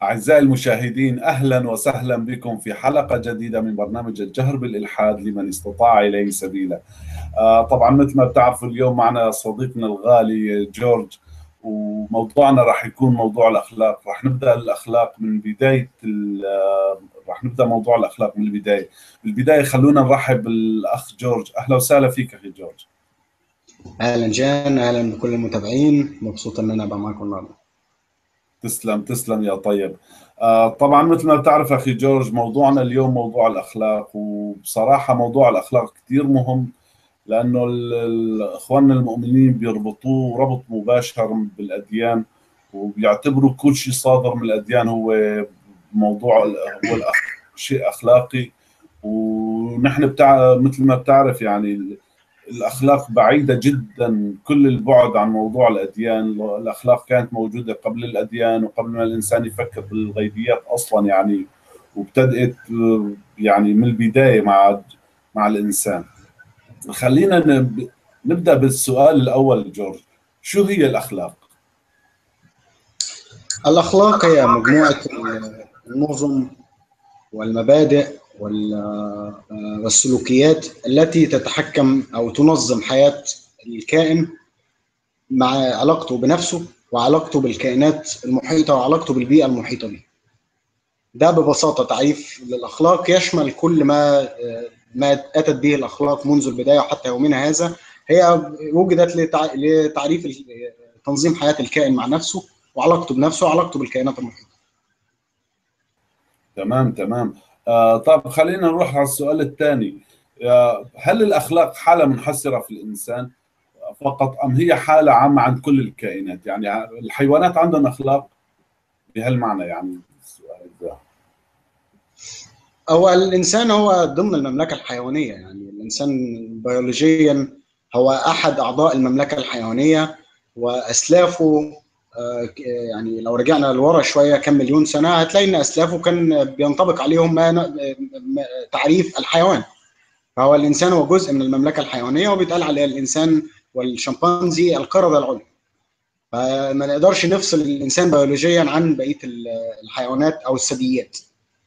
أعزائي المشاهدين، أهلا وسهلا بكم في حلقة جديدة من برنامج الجهر بالإلحاد لمن استطاع إليه سبيلا. طبعا مثل ما بتعرفوا اليوم معنا صديقنا الغالي جورج، وموضوعنا راح يكون موضوع الأخلاق. راح نبدأ موضوع الأخلاق من البداية. بالبداية خلونا نرحب بالأخ جورج. أهلا وسهلا فيك أخي جورج. اهلا جان، اهلا بكل المتابعين. مبسوط ان انا ابقى معاكم النهارده. تسلم تسلم يا طيب. طبعا مثل ما بتعرف أخي جورج، موضوعنا اليوم موضوع الأخلاق، وبصراحة موضوع الأخلاق كثير مهم، لأنه إخواننا المؤمنين بيربطوه ربط مباشر بالأديان، وبيعتبروا كل شيء صادر من الأديان هو شيء أخلاقي. ونحن مثل ما بتعرف يعني الأخلاق بعيدة جدا كل البعد عن موضوع الأديان. الأخلاق كانت موجودة قبل الأديان وقبل ما الإنسان يفكر بالغيبيات أصلا يعني، وابتدأت يعني من البداية مع الإنسان. خلينا نبدأ بالسؤال الأول جورج، شو هي الأخلاق؟ الاخلاق هي مجموعه النظم والمبادئ والسلوكيات التي تتحكم او تنظم حياه الكائن مع علاقته بنفسه وعلاقته بالكائنات المحيطه وعلاقته بالبيئه المحيطه به. ده ببساطه تعريف للاخلاق يشمل كل ما اتت به الاخلاق منذ البدايه وحتى يومنا هذا. هي وجدت لتعريف تنظيم حياه الكائن مع نفسه وعلاقته بنفسه وعلاقته بالكائنات المحيطه. تمام تمام. طب خلينا نروح على السؤال الثاني. هل الأخلاق حالة منحصرة في الإنسان فقط، أم هي حالة عامة عند كل الكائنات؟ يعني الحيوانات عندهم أخلاق بهالمعنى يعني السؤال ده. هو الانسان هو ضمن المملكه الحيوانيه، يعني الانسان بيولوجيا هو احد اعضاء المملكه الحيوانيه واسلافه. يعني لو رجعنا لورا شويه كم مليون سنه هتلاقي ان اسلافه كان بينطبق عليهم تعريف الحيوان. فهو الانسان هو جزء من المملكه الحيوانيه وبيتقال عليه الانسان والشمبانزي القرده العليا. فما نقدرش نفصل الانسان بيولوجيا عن بقيه الحيوانات او الثدييات.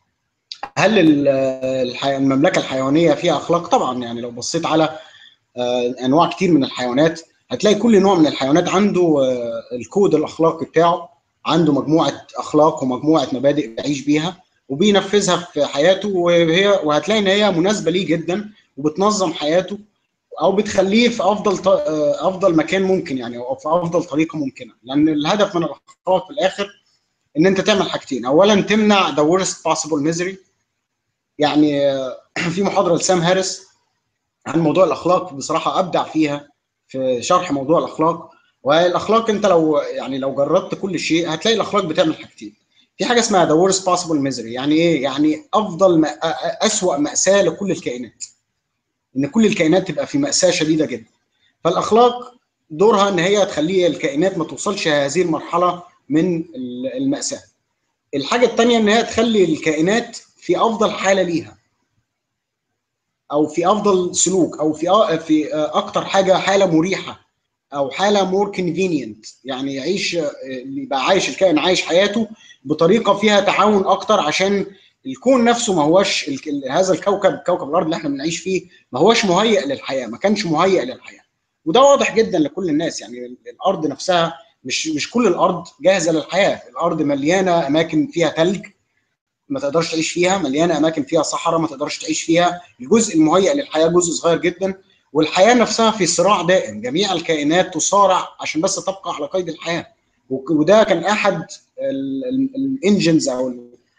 هل المملكه الحيوانيه فيها اخلاق؟ طبعا، يعني لو بصيت على انواع كتير من الحيوانات هتلاقي كل نوع من الحيوانات عنده الكود الاخلاقي بتاعه، عنده مجموعه اخلاق ومجموعه مبادئ بيعيش بيها وبينفذها في حياته، وهتلاقي ان هي مناسبه ليه جدا وبتنظم حياته او بتخليه في افضل مكان ممكن، يعني او في افضل طريقه ممكنه. لان الهدف من الاخلاق في الاخر ان انت تعمل حاجتين: اولا تمنع the worst possible misery. يعني في محاضره لسام هاريس عن موضوع الاخلاق بصراحه ابدع فيها في شرح موضوع الاخلاق. والاخلاق انت لو جربت كل شيء هتلاقي الاخلاق بتعمل حاجتين. في حاجه اسمها the worst possible misery. يعني ايه؟ يعني اسوأ مأساة لكل الكائنات، ان كل الكائنات تبقى في مأساة شديده جدا. فالاخلاق دورها ان هي تخلي الكائنات ما توصلش هذه المرحله من المأساة. الحاجه الثانيه ان هي تخلي الكائنات في افضل حاله ليها، او في افضل سلوك، او في اكتر حاله مريحه، او حاله مور كونفينينت. يعني يبقى عايش الكائن عايش حياته بطريقه فيها تعاون اكتر، عشان الكون نفسه ما هوش هذا كوكب الارض اللي احنا بنعيش فيه ما هوش مهيئ للحياه، ما كانش مهيئ للحياه. وده واضح جدا لكل الناس. يعني الارض نفسها مش كل الارض جاهزه للحياه. الارض مليانه اماكن فيها ثلج ما تقدرش تعيش فيها، مليانه اماكن فيها صحراء ما تقدرش تعيش فيها. الجزء المهيئ للحياه جزء صغير جدا، والحياه نفسها في صراع دائم. جميع الكائنات تصارع عشان بس تبقى على قيد الحياه. وده كان احد الانجنز او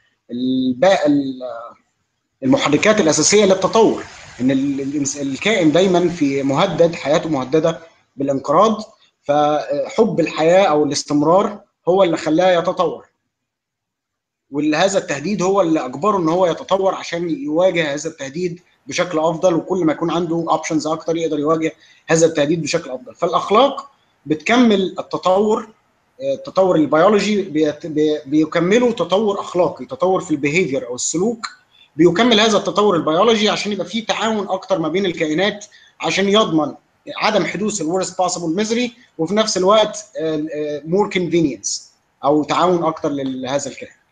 المحركات الاساسيه للتطور، ان الكائن دايما في حياته مهدده بالانقراض. فحب الحياه او الاستمرار هو اللي خلاه يتطور، وهذا التهديد هو اللي اجبره ان هو يتطور عشان يواجه هذا التهديد بشكل افضل. وكل ما يكون عنده اوبشنز اكتر يقدر يواجه هذا التهديد بشكل افضل. فالاخلاق بتكمل التطور البيولوجي، بيكمله تطور اخلاقي، تطور في البيهيفير او السلوك بيكمل هذا التطور البيولوجي عشان يبقى فيه تعاون اكتر ما بين الكائنات، عشان يضمن عدم حدوث الورست باسبل ميزري، وفي نفس الوقت مور كونفينينس او تعاون اكتر لهذا الكائن.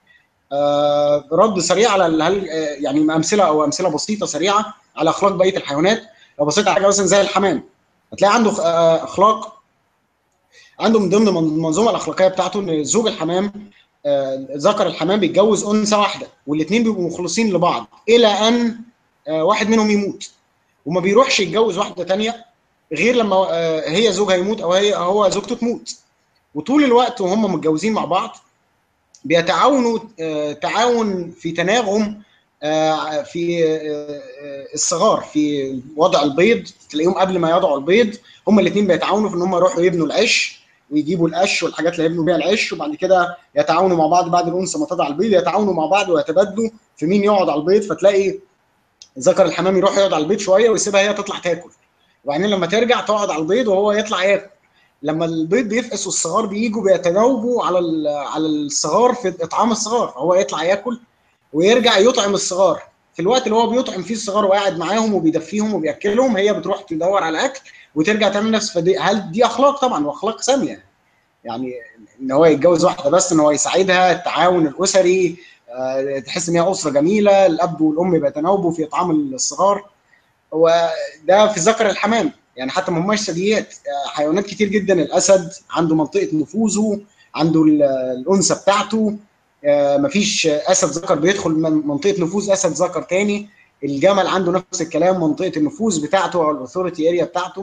رد سريع على هل يعني امثله بسيطه سريعه على اخلاق بقيه الحيوانات. لو بصيت على حاجه مثلا زي الحمام، هتلاقي عنده اخلاق، عنده من ضمن المنظومه الاخلاقيه بتاعته ان زوج الحمام، ذكر الحمام بيتجوز انثى واحده، والاثنين بيبقوا مخلصين لبعض الى ان واحد منهم يموت، وما بيروحش يتجوز واحده ثانيه غير لما هي زوجها يموت او هو زوجته تموت. وطول الوقت وهم متجوزين مع بعض بيتعاونوا تعاون في تناغم في الصغار، في وضع البيض. تلاقيهم قبل ما يضعوا البيض هم الاثنين بيتعاونوا في ان هم يروحوا يبنوا العش ويجيبوا القش والحاجات اللي يبنوا بيها العش، وبعد كده يتعاونوا مع بعض بعد الانثى ما تضع البيض، يتعاونوا مع بعض ويتبادلوا في مين يقعد على البيض. فتلاقي ذكر الحمام يروح يقعد على البيض شويه ويسيبها هي تطلع تاكل، وبعدين لما ترجع تقعد على البيض وهو يطلع ياكل. لما البيض بيفقس والصغار بييجوا بيتناوبوا على الصغار في اطعام الصغار، فهو يطلع ياكل ويرجع يطعم الصغار. في الوقت اللي هو بيطعم فيه الصغار وقاعد معاهم وبيدفيهم وبياكلهم، هي بتروح تدور على اكل وترجع تعمل نفس. فدي هل دي اخلاق؟ طبعا، واخلاق ساميه. يعني ان هو يتجوز واحده بس ان هو يساعدها، التعاون الاسري، تحس ان هي اسره جميله، الاب والام بيتناوبوا في اطعام الصغار. وده في ذكر الحمام. يعني حتى ما هماش ثدييات، حيوانات كتير جدا. الاسد عنده منطقه نفوذه، عنده الانثى بتاعته، مفيش اسد ذكر بيدخل منطقه نفوذ اسد ذكر تاني. الجمل عنده نفس الكلام، منطقه النفوذ بتاعته او الاثوريتي اريا بتاعته.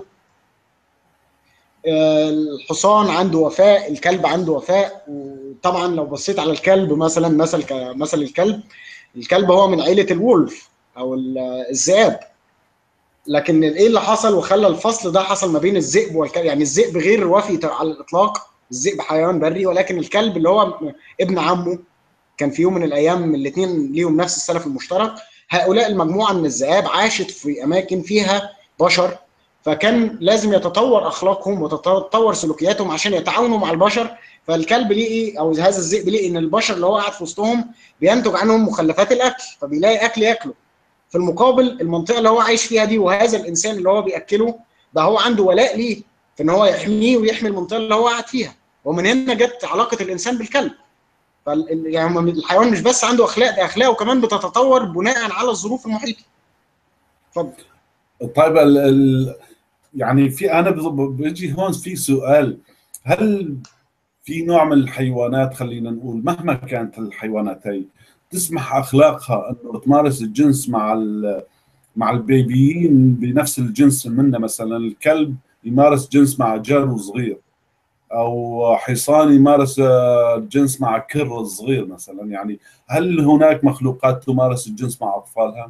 الحصان عنده وفاء، الكلب عنده وفاء. وطبعا لو بصيت على الكلب مثلا، مثل الكلب هو من عيله الولف او الذئاب. لكن ايه اللي حصل وخلى الفصل ده حصل ما بين الذئب والكلب؟ يعني الذئب غير وفي على الاطلاق، الذئب حيوان بري، ولكن الكلب اللي هو ابن عمه كان في يوم من الايام الاثنين ليهم نفس السلف المشترك. هؤلاء المجموعه من الذئاب عاشت في اماكن فيها بشر، فكان لازم يتطور اخلاقهم وتتطور سلوكياتهم عشان يتعاونوا مع البشر. فالكلب ليه ايه، او هذا الذئب ليه ان البشر اللي هو قاعد في وسطهم بينتج عنهم مخلفات الاكل، فبيلاقي اكل ياكله. في المقابل المنطقه اللي هو عايش فيها دي وهذا الانسان اللي هو بياكله ده هو عنده ولاء ليه في ان هو يحميه ويحمي المنطقه اللي هو قاعد فيها. ومن هنا جت علاقه الانسان بالكلب. يعني الحيوان مش بس عنده اخلاق، ده اخلاقه كمان بتتطور بناء على الظروف المحيطه. اتفضل. طيب يعني انا بيجي هون في سؤال. هل في نوع من الحيوانات، خلينا نقول مهما كانت الحيوانات هي، تسمح اخلاقها انه تمارس الجنس مع البيبيين بنفس الجنس منه؟ مثلا الكلب يمارس جنس مع جرو صغير، او حصان يمارس الجنس مع كر صغير مثلا. يعني هل هناك مخلوقات تمارس الجنس مع اطفالها؟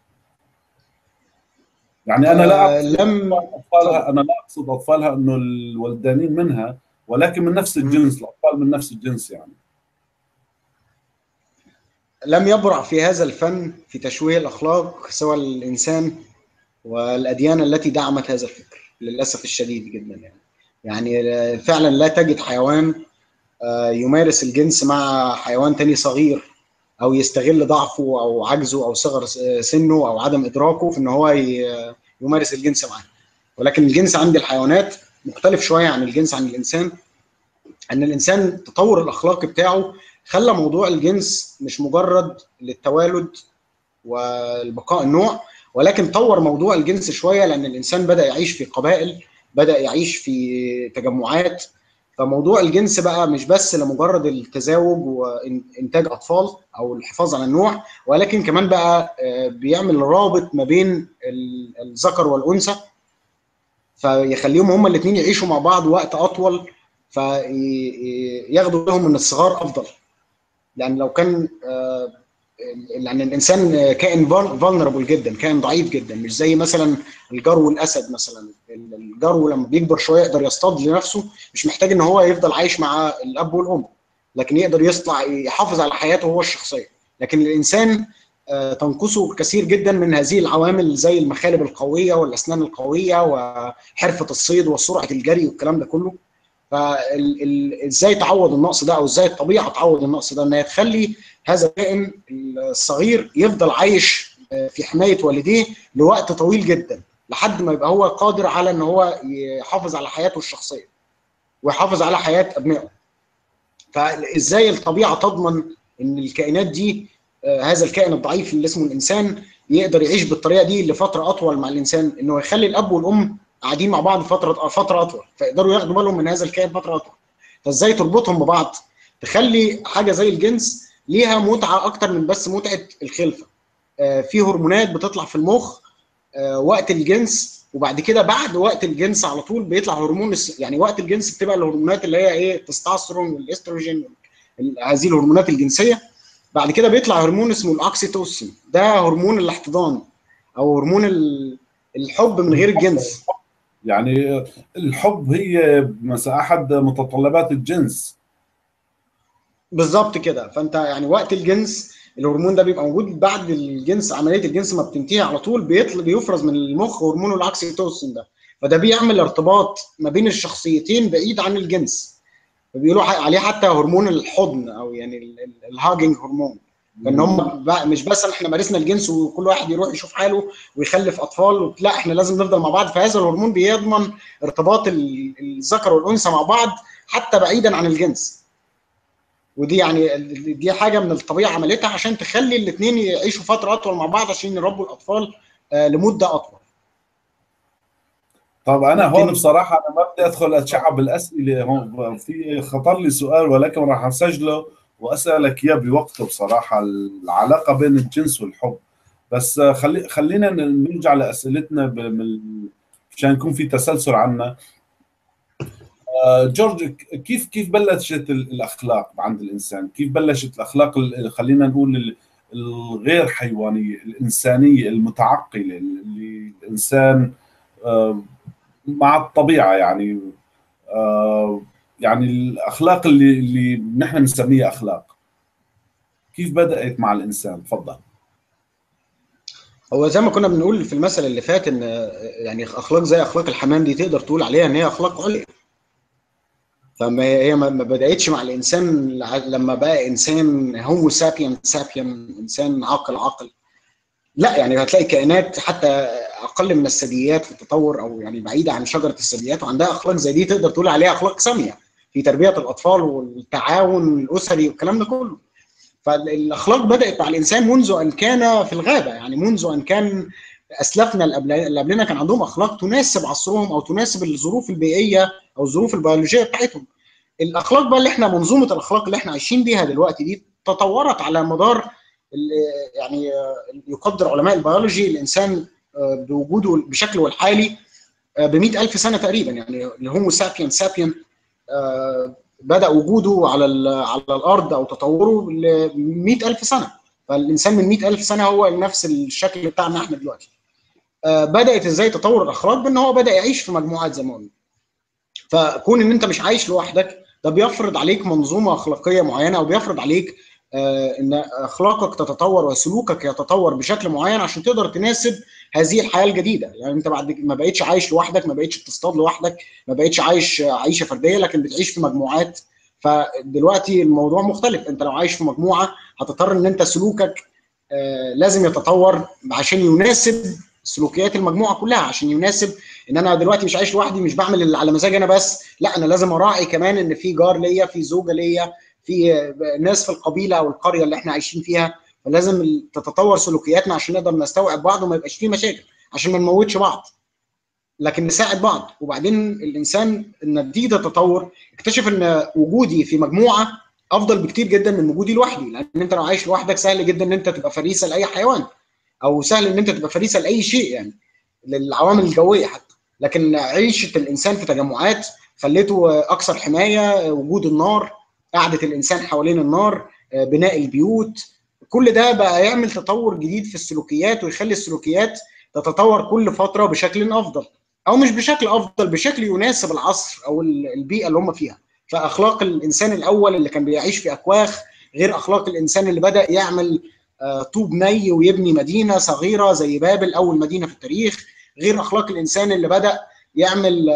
يعني انا لا اقصد اطفالها، انا لا اقصد اطفالها انه الولدانين منها، ولكن من نفس الجنس، الاطفال من نفس الجنس يعني. لم يبرع في هذا الفن في تشويه الاخلاق سوى الانسان والاديان التي دعمت هذا الفكر للاسف الشديد جدا. يعني فعلا لا تجد حيوان يمارس الجنس مع حيوان تاني صغير، او يستغل ضعفه او عجزه او صغر سنه او عدم ادراكه في ان هو يمارس الجنس معاه. ولكن الجنس عند الحيوانات مختلف شويه عن الجنس عند الانسان. ان الانسان التطور الاخلاقي بتاعه خلى موضوع الجنس مش مجرد للتوالد والبقاء النوع، ولكن طور موضوع الجنس شويه لان الانسان بدا يعيش في قبائل، بدا يعيش في تجمعات. فموضوع الجنس بقى مش بس لمجرد التزاوج وانتاج اطفال او الحفاظ على النوع، ولكن كمان بقى بيعمل رابط ما بين الذكر والانثى، فيخليهم هما الاثنين يعيشوا مع بعض وقت اطول، فياخدوا بالهم من الصغار افضل. يعني لو كان يعني الانسان كائن فولنربل جدا، كائن ضعيف جدا، مش زي مثلا الجرو والاسد. مثلا الجرو لما بيكبر شويه يقدر يصطاد لنفسه، مش محتاج ان هو يفضل عايش مع الاب والام، لكن يقدر يطلع يحافظ على حياته هو الشخصيه. لكن الانسان تنقصه كثير جدا من هذه العوامل زي المخالب القويه والاسنان القويه وحرفه الصيد وسرعه الجري والكلام ده كله. فازاي تعوض النقص ده، او ازاي الطبيعه تعوض النقص ده؟ ان هي تخلي هذا الكائن الصغير يفضل عايش في حمايه والديه لوقت طويل جدا، لحد ما يبقى هو قادر على ان هو يحافظ على حياته الشخصيه ويحافظ على حياه ابنائه. فازاي الطبيعه تضمن ان الكائنات دي هذا الكائن الضعيف اللي اسمه الانسان يقدر يعيش بالطريقه دي لفتره اطول مع الانسان، انه يخلي الاب والام قاعدين مع بعض فتره اطول، فيقدروا ياخدوا بالهم من هذا الكائن فتره اطول. فازاي تربطهم ببعض؟ تخلي حاجه زي الجنس ليها متعه اكتر من بس متعه الخلفه. في هرمونات بتطلع في المخ وقت الجنس، وبعد كده بعد وقت الجنس على طول بيطلع هرمون، يعني وقت الجنس بتبقى الهرمونات اللي هي ايه، التستوستيرون والاستروجين، هذه الهرمونات الجنسيه. بعد كده بيطلع هرمون اسمه الاكسيتوسين، ده هرمون الاحتضان او هرمون الحب من غير الجنس. يعني الحب هي مثلا احد متطلبات الجنس. بالظبط كده. فانت يعني وقت الجنس الهرمون ده بيبقى موجود، بعد الجنس عمليه الجنس ما بتنتهي على طول بيفرز من المخ هرمون الاكسيتوسين ده، فده بيعمل ارتباط ما بين الشخصيتين بعيد عن الجنس، بيقولوا عليه حتى هرمون الحضن او يعني الهاجنج هرمون. فان هم مش بس احنا مارسنا الجنس وكل واحد يروح يشوف حاله ويخلف اطفال، لا احنا لازم نفضل مع بعض. فهذا الهرمون بيضمن ارتباط الذكر والانثى مع بعض حتى بعيدا عن الجنس. ودي يعني دي حاجه من الطبيعه عملتها عشان تخلي الاثنين يعيشوا فتره اطول مع بعض عشان يربوا الاطفال لمده اطول. طب انا هون لكن بصراحه انا ما بدي ادخل اتشعب بالاسئله، هون في خطر لي سؤال ولكن راح اسجله واسالك اياه بوقته. بصراحه العلاقه بين الجنس والحب، بس خلينا نرجع لاسئلتنا مشان يكون في تسلسل عنا. جورج، كيف بلشت الاخلاق عند الانسان؟ كيف بلشت الاخلاق خلينا نقول الغير حيوانيه، الانسانيه المتعقله اللي الانسان مع الطبيعه يعني، يعني الاخلاق اللي نحن بنسميها اخلاق، كيف بدات مع الانسان؟ تفضل. هو زي ما كنا بنقول في المثل اللي فات ان يعني اخلاق زي اخلاق الحمام دي تقدر تقول عليها ان هي اخلاق عليا. فما هي ما بداتش مع الانسان لما بقى انسان هومو سابيان سابيان، انسان عاقل. لا، يعني هتلاقي كائنات حتى اقل من الثدييات في التطور او يعني بعيده عن شجره الثدييات وعندها اخلاق زي دي تقدر تقول عليها اخلاق ساميه في تربيه الاطفال والتعاون الاسري والكلام ده كله. فالاخلاق بدات مع الانسان منذ ان كان في الغابه، يعني منذ ان كان اسلافنا اللي قبلنا كان عندهم اخلاق تناسب عصرهم او تناسب الظروف البيئيه او الظروف البيولوجيه بتاعتهم. الاخلاق بقى اللي احنا منظومه الاخلاق اللي احنا عايشين بيها دلوقتي دي تطورت على مدار يعني يقدر علماء البيولوجي الانسان بوجوده بشكله الحالي ب 100,000 سنه تقريبا. يعني الهومو سابيان سابيان بدا وجوده على الارض او تطوره ل 100,000 سنه. فالانسان من 100,000 سنه هو نفس الشكل بتاعنا احنا دلوقتي. بدات ازاي تطور الاخلاق؟ بان هو بدا يعيش في مجموعات زي ما قلنا. فكون ان انت مش عايش لوحدك ده بيفرض عليك منظومه اخلاقيه معينه، او بيفرض عليك ان اخلاقك تتطور وسلوكك يتطور بشكل معين عشان تقدر تناسب هذه الحياه الجديده. يعني انت بعد ما بقيتش عايش لوحدك، ما بقيتش بتصطاد لوحدك، ما بقيتش عايش عيشه فرديه، لكن بتعيش في مجموعات. فدلوقتي الموضوع مختلف، انت لو عايش في مجموعه هتضطر ان انت سلوكك لازم يتطور عشان يناسب سلوكيات المجموعه كلها، عشان يناسب ان انا دلوقتي مش عايش لوحدي، مش بعمل اللي على مزاجي انا بس، لا انا لازم اراعي كمان ان في جار ليا، في زوجه ليا، في ناس في القبيله او القريه اللي احنا عايشين فيها. فلازم تتطور سلوكياتنا عشان نقدر نستوعب بعض وما يبقاش في مشاكل، عشان ما نموتش بعض لكن نساعد بعض. وبعدين الانسان نتيجه التطور اكتشف ان وجودي في مجموعه افضل بكتير جدا من وجودي لوحدي. لان انت لو عايش لوحدك سهل جدا ان انت تبقى فريسه لاي حيوان، او سهل ان انت تبقى فريسه لاي شيء، يعني للعوامل الجويه حتى. لكن عيشه الانسان في تجمعات خليته اكثر حمايه. وجود النار، قعده الانسان حوالين النار، بناء البيوت، كل ده بقى يعمل تطور جديد في السلوكيات ويخلي السلوكيات تتطور كل فتره بشكل افضل، او مش بشكل افضل، بشكل يناسب العصر او البيئه اللي هم فيها. فاخلاق الانسان الاول اللي كان بيعيش في اكواخ غير اخلاق الانسان اللي بدا يعمل طوب ني ويبني مدينه صغيره زي بابل، اول مدينه في التاريخ. غير اخلاق الانسان اللي بدا يعمل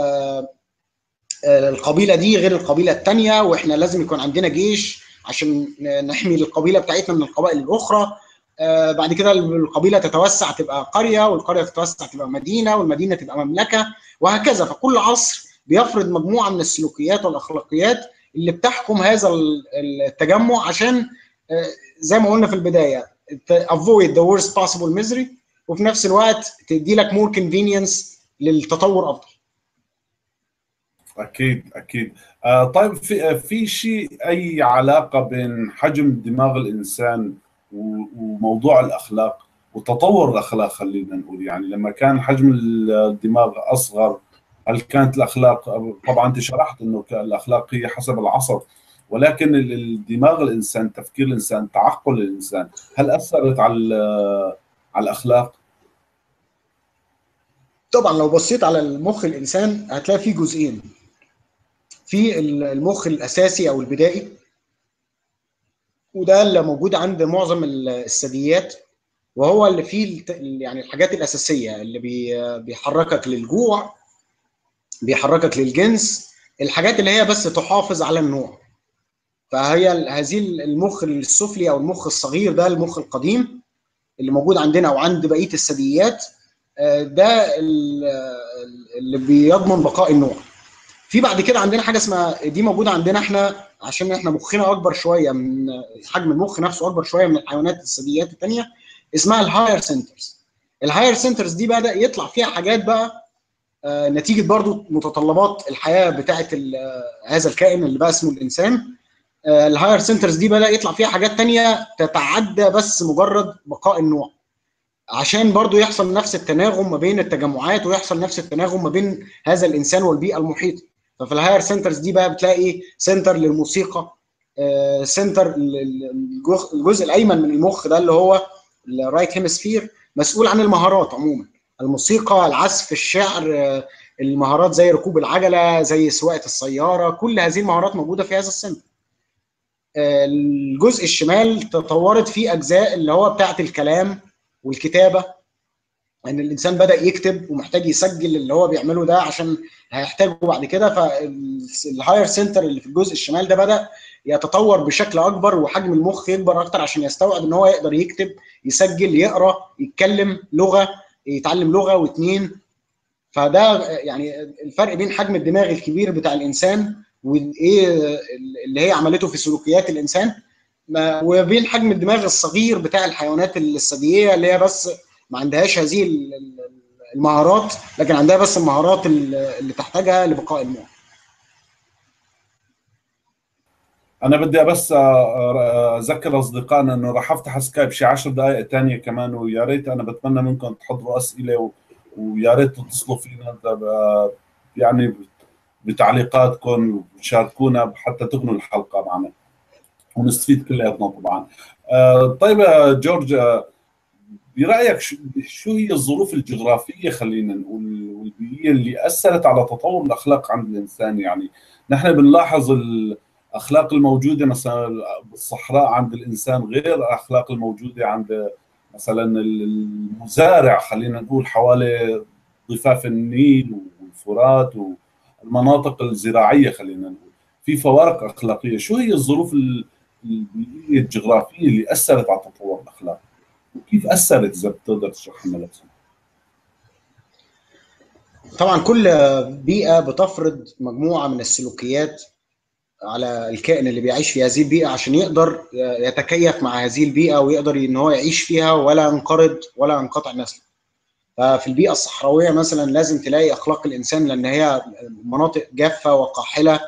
القبيله دي غير القبيله الثانيه، واحنا لازم يكون عندنا جيش عشان نحمي القبيله بتاعتنا من القبائل الاخرى. بعد كده القبيله تتوسع تبقى قريه، والقريه تتوسع تبقى مدينه، والمدينه تبقى مملكه، وهكذا. فكل عصر بيفرض مجموعه من السلوكيات والاخلاقيات اللي بتحكم هذا التجمع عشان زي ما قلنا في البدايه avoid the worst possible misery، وفي نفس الوقت تدي لك more convenience للتطور افضل. اكيد اكيد. طيب، في شيء، اي علاقه بين حجم دماغ الانسان وموضوع الاخلاق وتطور الاخلاق؟ خلينا نقول يعني لما كان حجم الدماغ اصغر، هل كانت الاخلاق، طبعا انت شرحت انه الاخلاق هي حسب العصر، ولكن الدماغ الانسان، تفكير الانسان، تعقل الانسان، هل اثرت على الاخلاق؟ طبعا لو بصيت على المخ الانسان هتلاقي فيه جزئين، في المخ الاساسي او البدائي، وده اللي موجود عند معظم الثدييات، وهو اللي فيه يعني الحاجات الاساسيه اللي بيحركك للجوع، بيحركك للجنس، الحاجات اللي هي بس تحافظ على النوع. فهي هذه المخ السفلي او المخ الصغير ده المخ القديم اللي موجود عندنا او عند بقيه الثدييات، ده اللي بيضمن بقاء النوع. في بعد كده عندنا حاجه اسمها، دي موجوده عندنا احنا عشان احنا مخنا اكبر شويه من حجم المخ نفسه، اكبر شويه من الحيوانات الثدييات الثانيه، اسمها الهاير سنترز. الهاير سنترز دي بدا يطلع فيها حاجات بقى نتيجه برضو متطلبات الحياه بتاعه هذا الكائن اللي بقى اسمه الانسان. الهاير سنترز دي بدا يطلع فيها حاجات تانية تتعدى بس مجرد بقاء النوع، عشان برضو يحصل نفس التناغم ما بين التجمعات، ويحصل نفس التناغم ما بين هذا الانسان والبيئه المحيطه. ففي الهاير سنترز دي بقى بتلاقي سنتر للموسيقى، سنتر الجزء الايمن من المخ ده اللي هو الرايت هيمسفير، مسؤول عن المهارات عموما، الموسيقى، العزف، الشعر، المهارات زي ركوب العجله، زي سواقه السياره، كل هذه المهارات موجوده في هذا السنتر. الجزء الشمال تطورت فيه اجزاء اللي هو بتاعه الكلام والكتابه، ان الانسان بدا يكتب ومحتاج يسجل اللي هو بيعمله ده عشان هيحتاجه بعد كده. فالهاير سنتر اللي في الجزء الشمال ده بدا يتطور بشكل اكبر، وحجم المخ يكبر اكتر عشان يستوعب ان هو يقدر يكتب، يسجل، يقرا، يتكلم لغه، يتعلم لغه واثنين. فده يعني الفرق بين حجم الدماغ الكبير بتاع الانسان وايه اللي هي عملته في سلوكيات الانسان، وبين حجم الدماغ الصغير بتاع الحيوانات الثدييه اللي هي بس ما عندهاش هذه المهارات، لكن عندها بس المهارات اللي تحتاجها لبقاء النوع. انا بدي بس اذكر اصدقائنا انه راح افتح سكايب شي 10 دقائق ثانيه كمان، ويا ريت انا بتمنى منكم تحضروا اسئله، ويا ريت تتصلوا فينا يعني بتعليقاتكم وتشاركونا حتى تغنوا الحلقه معنا ونستفيد كلياتنا طبعا. طيب يا جورج، برايك شو هي الظروف الجغرافيه، خلينا نقول، والبيئيه اللي اثرت على تطور الاخلاق عند الانسان؟ يعني نحن بنلاحظ الاخلاق الموجوده مثلا بالصحراء عند الانسان غير الاخلاق الموجوده عند مثلا المزارع، خلينا نقول حوالي ضفاف النيل والفرات والمناطق الزراعيه، خلينا نقول في فوارق اخلاقيه. شو هي الظروف البيئيه الجغرافيه اللي اثرت على تطور الاخلاق، وكيف اثرت، اذا بتقدر تشرح لنا لو سمحت؟ طبعا كل بيئه بتفرض مجموعه من السلوكيات على الكائن اللي بيعيش في هذه البيئه عشان يقدر يتكيف مع هذه البيئه، ويقدر ان هو يعيش فيها ولا ينقرض ولا ينقطع نسله. ففي البيئه الصحراويه مثلا لازم تلاقي اخلاق الانسان، لان هي مناطق جافه وقاحله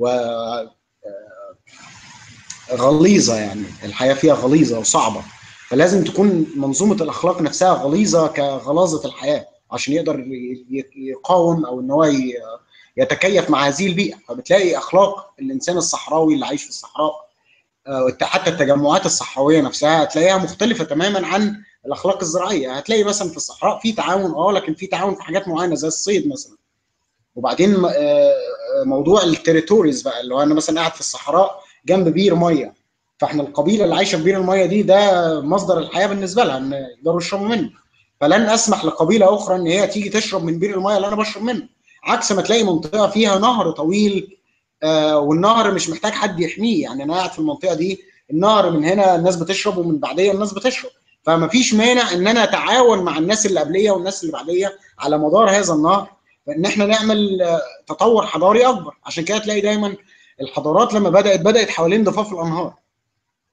وغليظه، يعني الحياه فيها غليظه وصعبه، فلازم تكون منظومه الاخلاق نفسها غليظه كغلاظه الحياه عشان يقدر يقاوم او ان هو يتكيف مع هذه البيئه. فبتلاقي اخلاق الانسان الصحراوي اللي عايش في الصحراء، حتى التجمعات الصحراويه نفسها هتلاقيها مختلفه تماما عن الاخلاق الزراعيه. هتلاقي مثلا في الصحراء في تعاون، لكن في تعاون في حاجات معينه زي الصيد مثلا. وبعدين موضوع التريتوريز بقى، اللي هو انا مثلا قاعد في الصحراء جنب بير ميه، فاحنا القبيله اللي عايشه في بير الميه دي ده مصدر الحياه بالنسبه لها، ان يقدروا يشربوا منه، فلن اسمح لقبيله اخرى ان هي تيجي تشرب من بير الميه اللي انا بشرب منه. عكس ما تلاقي منطقه فيها نهر طويل، والنهر مش محتاج حد يحميه، يعني انا قاعد في المنطقه دي النهر من هنا الناس بتشرب ومن بعديه الناس بتشرب، فما فيش مانع ان انا اتعاون مع الناس اللي قبليه والناس اللي بعديه على مدار هذا النهر، فان احنا نعمل تطور حضاري اكبر. عشان كده تلاقي دايما الحضارات لما بدات حوالين ضفاف الانهار.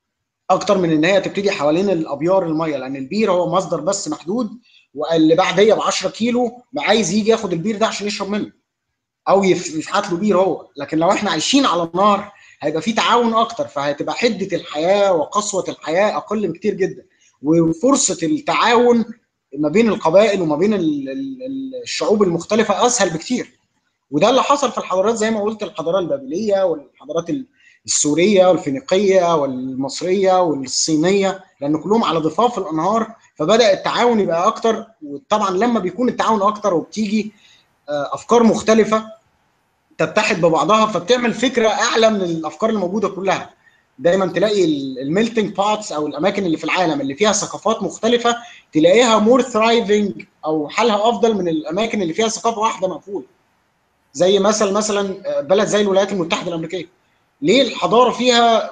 اكتر من ان هي تبتدي حوالين الابيار الميه، لان البير هو مصدر بس محدود، واللي بعديه ب 10 كيلو عايز يجي ياخد البير ده عشان يشرب منه او يفحت له بير هو. لكن لو احنا عايشين على النهر هيبقى في تعاون اكتر، فهتبقى حده الحياه وقسوه الحياه اقل بكتير جدا، وفرصه التعاون ما بين القبائل وما بين الشعوب المختلفه اسهل بكتير. وده اللي حصل في الحضارات زي ما قلت، الحضاره البابليه والحضارات السوريه والفينيقيه والمصريه والصينيه، لان كلهم على ضفاف الانهار، فبدا التعاون يبقى اكتر. وطبعا لما بيكون التعاون اكتر وبتيجي افكار مختلفه تتحد ببعضها، فبتعمل فكره اعلى من الافكار الموجوده كلها. دايما تلاقي الميلتنج بوتس او الاماكن اللي في العالم اللي فيها ثقافات مختلفه تلاقيها مور ثرايفنج او حالها افضل من الاماكن اللي فيها ثقافه واحده مقفوله. زي مثلا بلد زي الولايات المتحده الامريكيه، ليه الحضاره فيها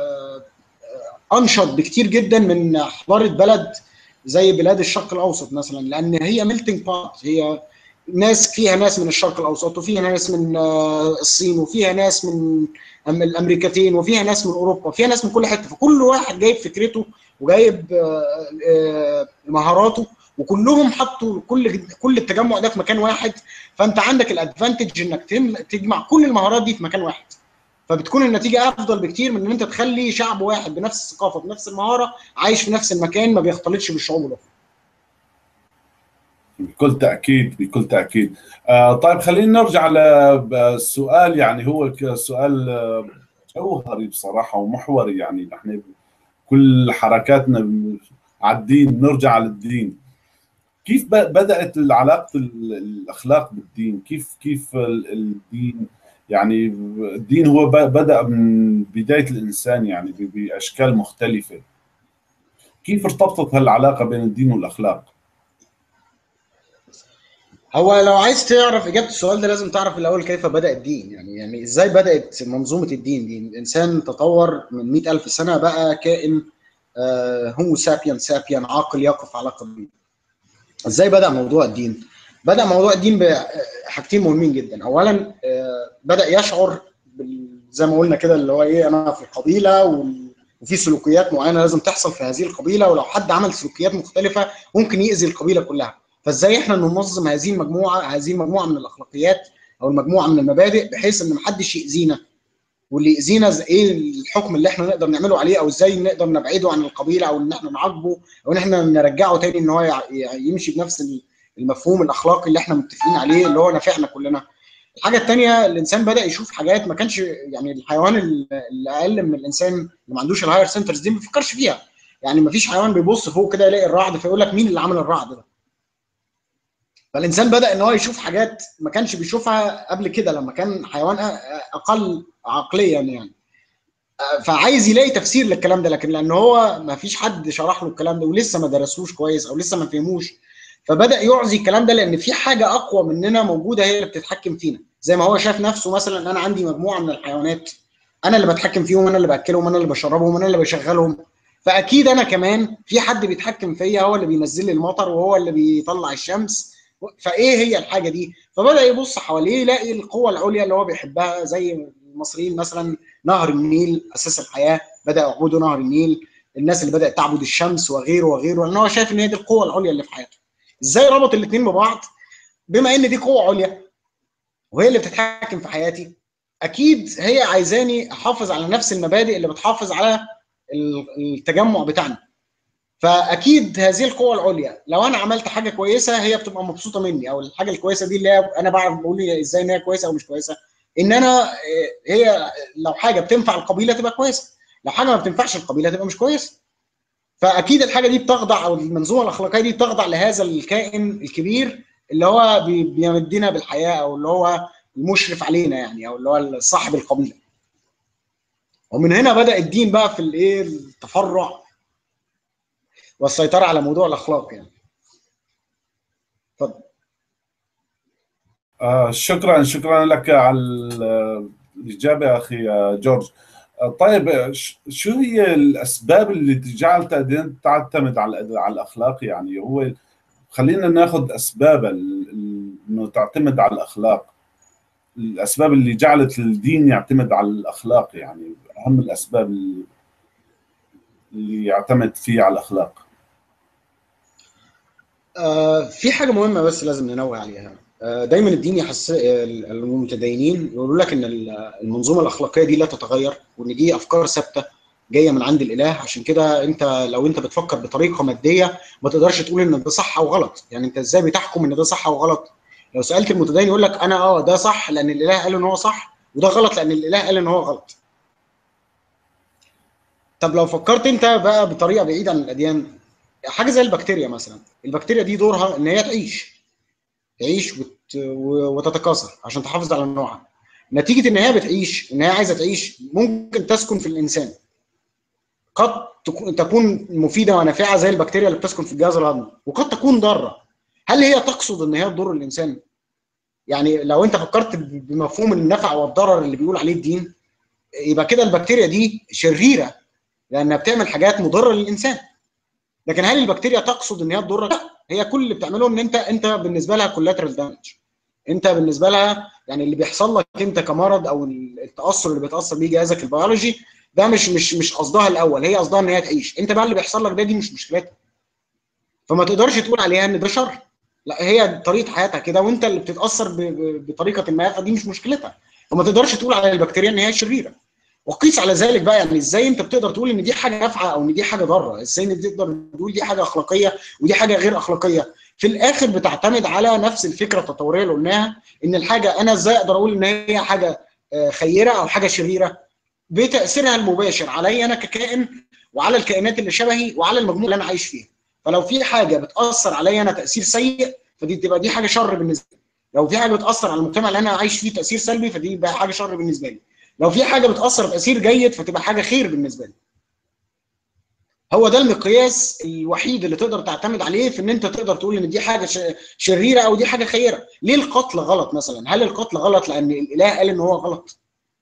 انشط بكتير جدا من حضاره بلد زي بلاد الشرق الاوسط مثلا، لان هي ميلتنج بوت، هي ناس فيها ناس من الشرق الاوسط، وفيها ناس من الصين، وفيها ناس من الامريكتين، وفيها ناس من اوروبا، فيها ناس من كل حته، فكل واحد جايب فكرته وجايب مهاراته، وكلهم حطوا كل التجمع ده في مكان واحد. فانت عندك الادفانتج انك تجمع كل المهارات دي في مكان واحد، فبتكون النتيجه افضل بكتير من ان انت تخلي شعب واحد بنفس الثقافه بنفس المهاره عايش في نفس المكان ما بيختلطش بالشعوب الاخرى. بكل تأكيد بكل تأكيد. طيب خلينا نرجع للسؤال، يعني هو سؤال جوهري بصراحة ومحوري. يعني نحن كل حركاتنا على الدين، نرجع للدين. كيف بدأت علاقة الأخلاق بالدين؟ كيف الدين، يعني الدين هو بدأ من بداية الإنسان يعني بأشكال مختلفة. كيف ارتبطت هالعلاقة بين الدين والأخلاق؟ هو لو عايز تعرف اجابه السؤال ده لازم تعرف الاول كيف بدا الدين، يعني ازاي بدات منظومه الدين دي. الانسان تطور من 100,000 سنه بقى كائن هومو سابيان عاقل يقف على قدمين. ازاي بدا موضوع الدين؟ بدا موضوع الدين بحاجتين مهمين جدا. اولا بدا يشعر زي ما قلنا كده اللي هو ايه، انا في قبيله وفي سلوكيات معينه لازم تحصل في هذه القبيله، ولو حد عمل سلوكيات مختلفه ممكن يأذي القبيله كلها. فازاي احنا ننظم هذه المجموعه من الاخلاقيات او المجموعه من المبادئ بحيث ان محدش يأذينا، واللي يأذينا ايه الحكم اللي احنا نقدر نعمله عليه، او ازاي نقدر نبعده عن القبيله، او ان احنا نعاقبه، او ان احنا نرجعه تاني ان هو يمشي بنفس المفهوم الاخلاقي اللي احنا متفقين عليه اللي هو نافعنا كلنا. الحاجه الثانيه، الانسان بدا يشوف حاجات ما كانش، يعني الحيوان اللي اقل من الانسان اللي ما عندوش الهاير سنترز دي ما بيفكرش فيها. يعني ما فيش حيوان بيبص فوق كده يلاقي الرعد فيقول لك مين اللي عمل الرعد ده. فالانسان بدا ان هو يشوف حاجات ما كانش بيشوفها قبل كده لما كان حيوان اقل عقليا يعني. فعايز يلاقي تفسير للكلام ده، لكن لان هو ما فيش حد شرح له الكلام ده ولسه ما درسوش كويس او لسه ما فهموش، فبدا يعزي الكلام ده لان في حاجه اقوى مننا موجوده هي اللي بتتحكم فينا. زي ما هو شاف نفسه مثلا، انا عندي مجموعه من الحيوانات انا اللي بتحكم فيهم، انا اللي باكلهم، انا اللي بشربهم، انا اللي بشغلهم، فاكيد انا كمان في حد بيتحكم فيا، هو اللي بينزل لي المطر وهو اللي بيطلع الشمس. فايه هي الحاجه دي؟ فبدا يبص حواليه يلاقي القوه العليا اللي هو بيحبها، زي المصريين مثلا نهر النيل اساس الحياه، بدا يعبدوا نهر النيل. الناس اللي بدات تعبد الشمس وغيره وغيره، لان هو شايف ان هي دي القوه العليا اللي في حياته. ازاي ربط الاثنين ببعض؟ بما ان دي قوه عليا وهي اللي بتتحكم في حياتي، اكيد هي عايزاني احافظ على نفس المبادئ اللي بتحافظ على التجمع بتاعنا. فاكيد هذه القوه العليا لو انا عملت حاجه كويسه هي بتبقى مبسوطه مني، او الحاجه الكويسه دي اللي انا بعرف بقول ازاي ان هي كويسه او مش كويسه. ان انا هي لو حاجه بتنفع القبيله تبقى كويسه، لو حاجه ما بتنفعش القبيله تبقى مش كويسه. فاكيد الحاجه دي بتخضع، او المنظومه الاخلاقيه دي بتخضع لهذا الكائن الكبير اللي هو بيمدنا بالحياه، او اللي هو المشرف علينا يعني، او اللي هو صاحب القبيله. ومن هنا بدا الدين بقى في الايه، التفرع والسيطره على موضوع الاخلاق يعني. اتفضل. شكرا لك على الإجابة يا أخي جورج. طيب شو هي الأسباب اللي جعلت تعتمد على الأخلاق؟ يعني هو خلينا ناخذ أسباب إنه تعتمد على الأخلاق. الأسباب اللي جعلت الدين يعتمد على الأخلاق، يعني أهم الأسباب اللي يعتمد فيه على الاخلاق؟ في حاجه مهمه بس لازم ننوه عليها. دايما الدين المتدينين يقولوا لك ان المنظومه الاخلاقيه دي لا تتغير، وان دي افكار ثابته جايه من عند الاله. عشان كده انت لو انت بتفكر بطريقه ماديه ما تقدرش تقول ان ده صح او غلط. يعني انت ازاي بتحكم ان ده صح او غلط؟ لو سالت المتدين يقول لك انا ده صح لان الاله قال ان هو صح، وده غلط لان الاله قال ان هو غلط. طب لو فكرت انت بقى بطريقه بعيده عن الاديان، حاجه زي البكتيريا مثلا. البكتيريا دي دورها ان هي تعيش وتتكاثر عشان تحافظ على نوعها. نتيجه ان هي بتعيش، ان هي عايزه تعيش، ممكن تسكن في الانسان. قد تكون مفيده ونافعه زي البكتيريا اللي بتسكن في الجهاز الهضمي، وقد تكون ضاره. هل هي تقصد ان هي تضر الانسان؟ يعني لو انت فكرت بمفهوم النفع والضرر اللي بيقول عليه الدين، يبقى كده البكتيريا دي شريره لانها بتعمل حاجات مضره للانسان. لكن هل البكتيريا تقصد ان هي تضرك؟ لا، هي كل اللي بتعمله ان انت بالنسبه لها كولاترال دامج. انت بالنسبه لها يعني اللي بيحصل لك انت كمرض او التاثر اللي بيتاثر بيه جهازك البيولوجي ده مش قصدها الاول، هي قصدها ان هي تعيش. انت بقى اللي بيحصل لك ده دي مش مشكلتها، فما تقدرش تقول عليها ان ده شر. لا، هي طريقه حياتها كده وانت اللي بتتاثر بطريقه ما، فدي مش مشكلتها. فما تقدرش تقول على البكتيريا ان هي شريره. وقيس على ذلك بقى، يعني ازاي انت بتقدر تقول ان دي حاجه نافعه او ان دي حاجه ضاره؟ ازاي انت تقدر تقول دي حاجه اخلاقيه ودي حاجه غير اخلاقيه؟ في الاخر بتعتمد على نفس الفكره التطوريه اللي قلناها، ان الحاجه انا ازاي اقدر اقول ان هي حاجه خيره او حاجه شريره؟ بتاثيرها المباشر علي انا ككائن، وعلى الكائنات اللي شبهي، وعلى المجموعه اللي انا عايش فيها. فلو في حاجه بتاثر علي انا تاثير سيء، فدي تبقى دي حاجه شر بالنسبه لي. لو في حاجه بتاثر على المجتمع اللي انا عايش فيه تاثير سلبي، فدي بقى حاجه شر بالنسبه لي. لو في حاجه بتاثر تاثير جيد، فتبقى حاجه خير بالنسبه لي. هو ده المقياس الوحيد اللي تقدر تعتمد عليه في ان انت تقدر تقول ان دي حاجه شريره او دي حاجه خيره. ليه القتل غلط مثلا؟ هل القتل غلط لان الاله قال ان هو غلط؟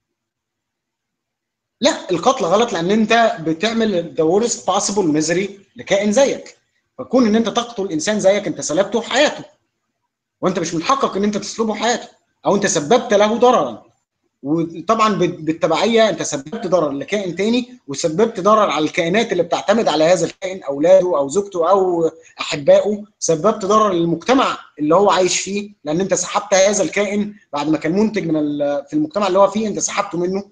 لا، القتل غلط لان انت بتعمل the worst possible misery لكائن زيك. فكون ان انت تقتل انسان زيك، انت سلبته حياته، وانت مش متحقق ان انت تسلبه حياته، او انت سببت له ضررا. وطبعا بالتبعيه انت سببت ضرر لكائن تاني، وسببت ضرر على الكائنات اللي بتعتمد على هذا الكائن، اولاده او زوجته او احبائه. سببت ضرر للمجتمع اللي هو عايش فيه، لان انت سحبت هذا الكائن بعد ما كان منتج في المجتمع اللي هو فيه، انت سحبته منه.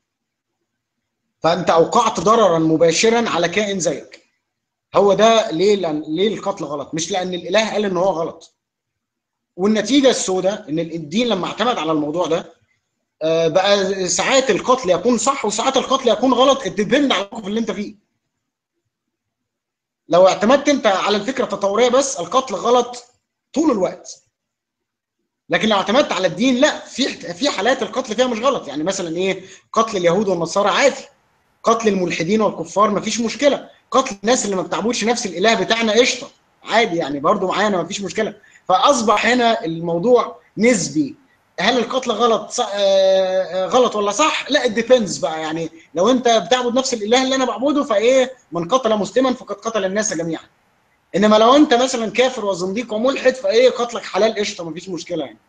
فانت اوقعت ضررا مباشرا على كائن زيك. هو ده ليه ليه القتل غلط، مش لان الاله قال ان هو غلط. والنتيجه السوداء ان الدين لما اعتمد على الموضوع ده، بقى ساعات القتل يكون صح وساعات القتل يكون غلط، الديبند على الموقف اللي انت فيه. لو اعتمدت انت على الفكره التطوريه بس، القتل غلط طول الوقت. لكن لو اعتمدت على الدين، لا، في حالات القتل فيها مش غلط. يعني مثلا ايه؟ قتل اليهود والنصارى عادي، قتل الملحدين والكفار مفيش مشكله، قتل الناس اللي ما بتعبدش نفس الاله بتاعنا قشطه عادي، يعني برضو معانا مفيش مشكله. فاصبح هنا الموضوع نسبي. هل القتل غلط غلط ولا صح؟ لا، الديبندز بقى. يعني لو انت بتعبد نفس الاله اللي انا بعبده، فايه؟ من قتل مسلما فقد قتل الناس جميعا. انما لو انت مثلا كافر وزنديق وملحد، فايه؟ قتلك حلال قشطه مفيش مشكله يعني.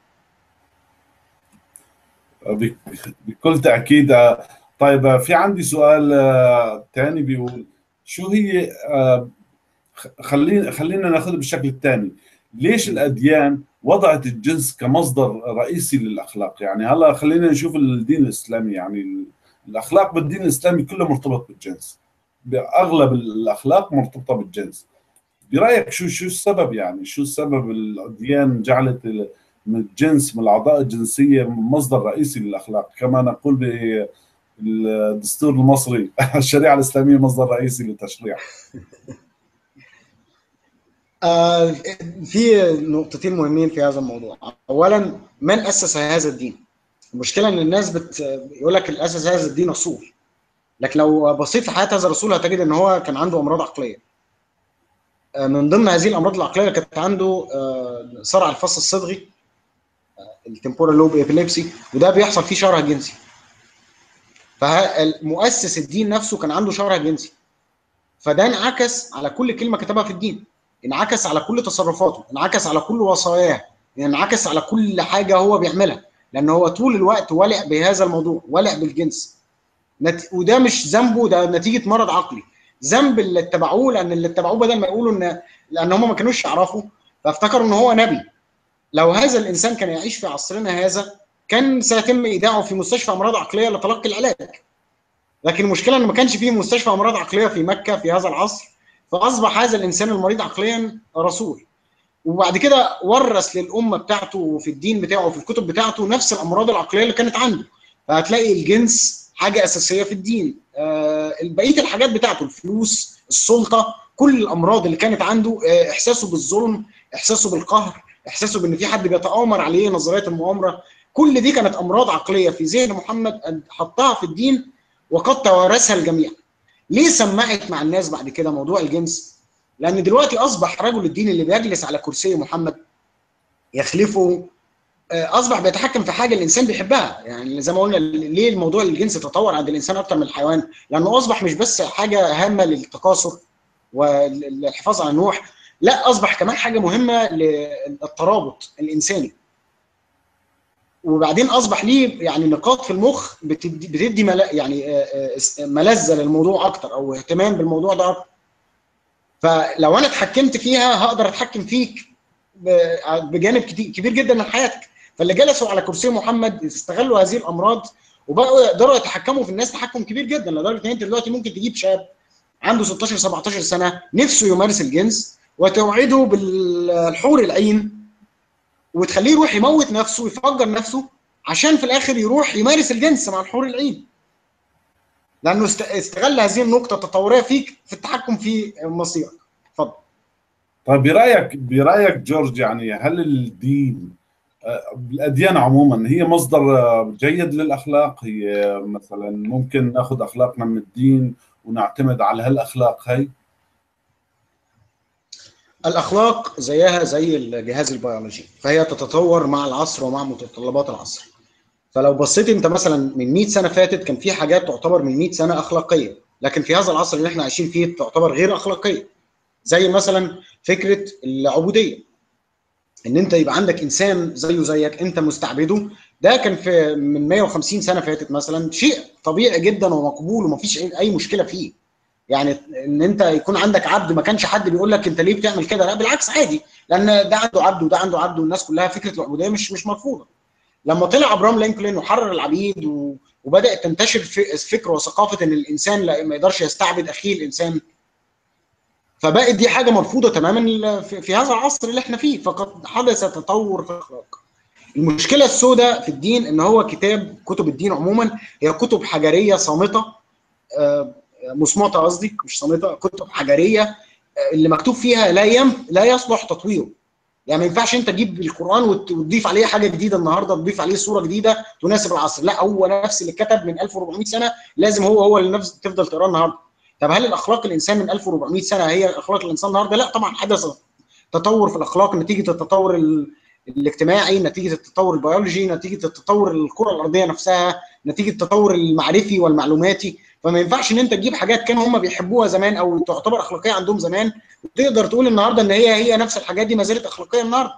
بكل تأكيد. طيب، في عندي سؤال تاني بيقول: شو هي خلينا ناخذ بالشكل الثاني. ليش الأديان وضعت الجنس كمصدر رئيسي للأخلاق؟ يعني هلا خلينا نشوف الدين الإسلامي. يعني الأخلاق بالدين الإسلامي كله مرتبط بالجنس، بأغلب الأخلاق مرتبطة بالجنس. برأيك شو السبب؟ يعني شو السبب الأديان جعلت من الجنس، من الأعضاء الجنسية، مصدر رئيسي للأخلاق، كما نقول بالدستور المصري الشريعة الإسلامية مصدر رئيسي للتشريع. آه في نقطتين مهمين في هذا الموضوع. اولا، من اسس هذا الدين؟ المشكله ان الناس يقول لك الاسس هذا الدين رسول، لكن لو بصيت في حياه هذا الرسول هتجد ان هو كان عنده امراض عقليه. من ضمن هذه الامراض العقليه كانت عنده صرع الفص الصدغي، التمبورال لوب ابيليبسي، وده بيحصل فيه شره جنسي. فمؤسس الدين نفسه كان عنده شره جنسي، فده انعكس على كل كلمه كتبها في الدين، انعكس على كل تصرفاته، انعكس على كل وصاياه، انعكس على كل حاجه هو بيعملها، لان هو طول الوقت ولع بهذا الموضوع، ولع بالجنس. وده مش ذنبه، ده نتيجه مرض عقلي. ذنب اللي اتبعوه، لان اللي اتبعوه بدل ما يقولوا لان هم ما كانوش يعرفوا فافتكروا ان هو نبي. لو هذا الانسان كان يعيش في عصرنا هذا كان سيتم ايداعه في مستشفى امراض عقليه لتلقي العلاج. لكن المشكله ان ما كانش فيه مستشفى امراض عقليه في مكه في هذا العصر، فاصبح هذا الانسان المريض عقليا رسول. وبعد كده ورث للامه بتاعته وفي الدين بتاعه وفي الكتب بتاعته نفس الامراض العقليه اللي كانت عنده. فهتلاقي الجنس حاجه اساسيه في الدين، بقيه الحاجات بتاعته، الفلوس، السلطه، كل الامراض اللي كانت عنده، احساسه بالظلم، احساسه بالقهر، احساسه بان في حد بيتآمر عليه، نظريات المؤامره، كل دي كانت امراض عقليه في ذهن محمد حطها في الدين وقد توارثها الجميع. ليه سمعت مع الناس بعد كده موضوع الجنس؟ لان دلوقتي اصبح رجل الدين اللي بيجلس على كرسي محمد يخلفه اصبح بيتحكم في حاجه الانسان بيحبها. يعني زي ما قلنا، ليه الموضوع الجنس تطور عند الانسان اكتر من الحيوان؟ لانه اصبح مش بس حاجه هامه للتكاثر والحفاظ على النوح، لا اصبح كمان حاجه مهمه للترابط الانساني. وبعدين اصبح ليه يعني نقاط في المخ بتدي يعني ملذه للموضوع اكتر، او اهتمام بالموضوع ده اكتر. فلو انا اتحكمت فيها هقدر اتحكم فيك بجانب كبير جدا من حياتك. فاللي جلسوا على كرسي محمد استغلوا هذه الامراض وبقوا يقدروا يتحكموا في الناس تحكم كبير جدا، لدرجه ان انت دلوقتي ممكن تجيب شاب عنده 16 17 سنه نفسه يمارس الجنس وتوعده بالحور العين وتخليه يروح يموت نفسه ويفجر نفسه عشان في الاخر يروح يمارس الجنس مع الحور العين، لانه استغل هذه النقطه التطوريه فيك في التحكم في مصيرك. اتفضل. طيب برايك جورج، يعني هل الدين، الاديان عموما، هي مصدر جيد للاخلاق؟ هي مثلا ممكن ناخذ اخلاقنا من الدين ونعتمد على هالاخلاق هي؟ الاخلاق زيها زي الجهاز البيولوجي، فهي تتطور مع العصر ومع متطلبات العصر. فلو بصيت انت مثلا من 100 سنه فاتت كان في حاجات تعتبر من 100 سنه اخلاقيه، لكن في هذا العصر اللي احنا عايشين فيه تعتبر غير اخلاقيه. زي مثلا فكره العبوديه، ان انت يبقى عندك انسان زيه زيك انت مستعبده. ده كان في من 150 سنه فاتت مثلا شيء طبيعي جدا ومقبول ومفيش اي مشكله فيه. يعني ان انت يكون عندك عبد ما كانش حد بيقول لك انت ليه بتعمل كده، لا بالعكس عادي، لان ده عنده عبد وده عنده عبد، والناس كلها فكره العبوديه مش مرفوضه. لما طلع ابراهام لينكولن وحرر العبيد وبدات تنتشر فكر وثقافه ان الانسان ما يقدرش يستعبد اخيه الانسان، فبقت دي حاجه مرفوضه تماما في هذا العصر اللي احنا فيه. فقد حدث تطور في الاخلاق. المشكله السوداء في الدين ان هو كتب الدين عموما هي كتب حجريه صامته، مصمته قصدي، مش صامته، كتب حجريه اللي مكتوب فيها لا يصلح تطويره. يعني ما ينفعش انت تجيب القران وتضيف عليه حاجه جديده النهارده، تضيف عليه صوره جديده تناسب العصر، لا هو نفس اللي اتكتب من 1400 سنه لازم هو اللي نفس تفضل تقراه النهارده. طب هل الاخلاق الانسان من 1400 سنه هي اخلاق الانسان النهارده؟ لا طبعا، حدث تطور في الاخلاق نتيجه التطور الاجتماعي، نتيجه التطور البيولوجي، نتيجه التطور الكره الارضيه نفسها، نتيجه التطور المعرفي والمعلوماتي. فما ينفعش ان انت تجيب حاجات كانوا هم بيحبوها زمان او تعتبر اخلاقيه عندهم زمان وتقدر تقول النهارده ان هي نفس الحاجات دي ما زالت اخلاقيه النهارده.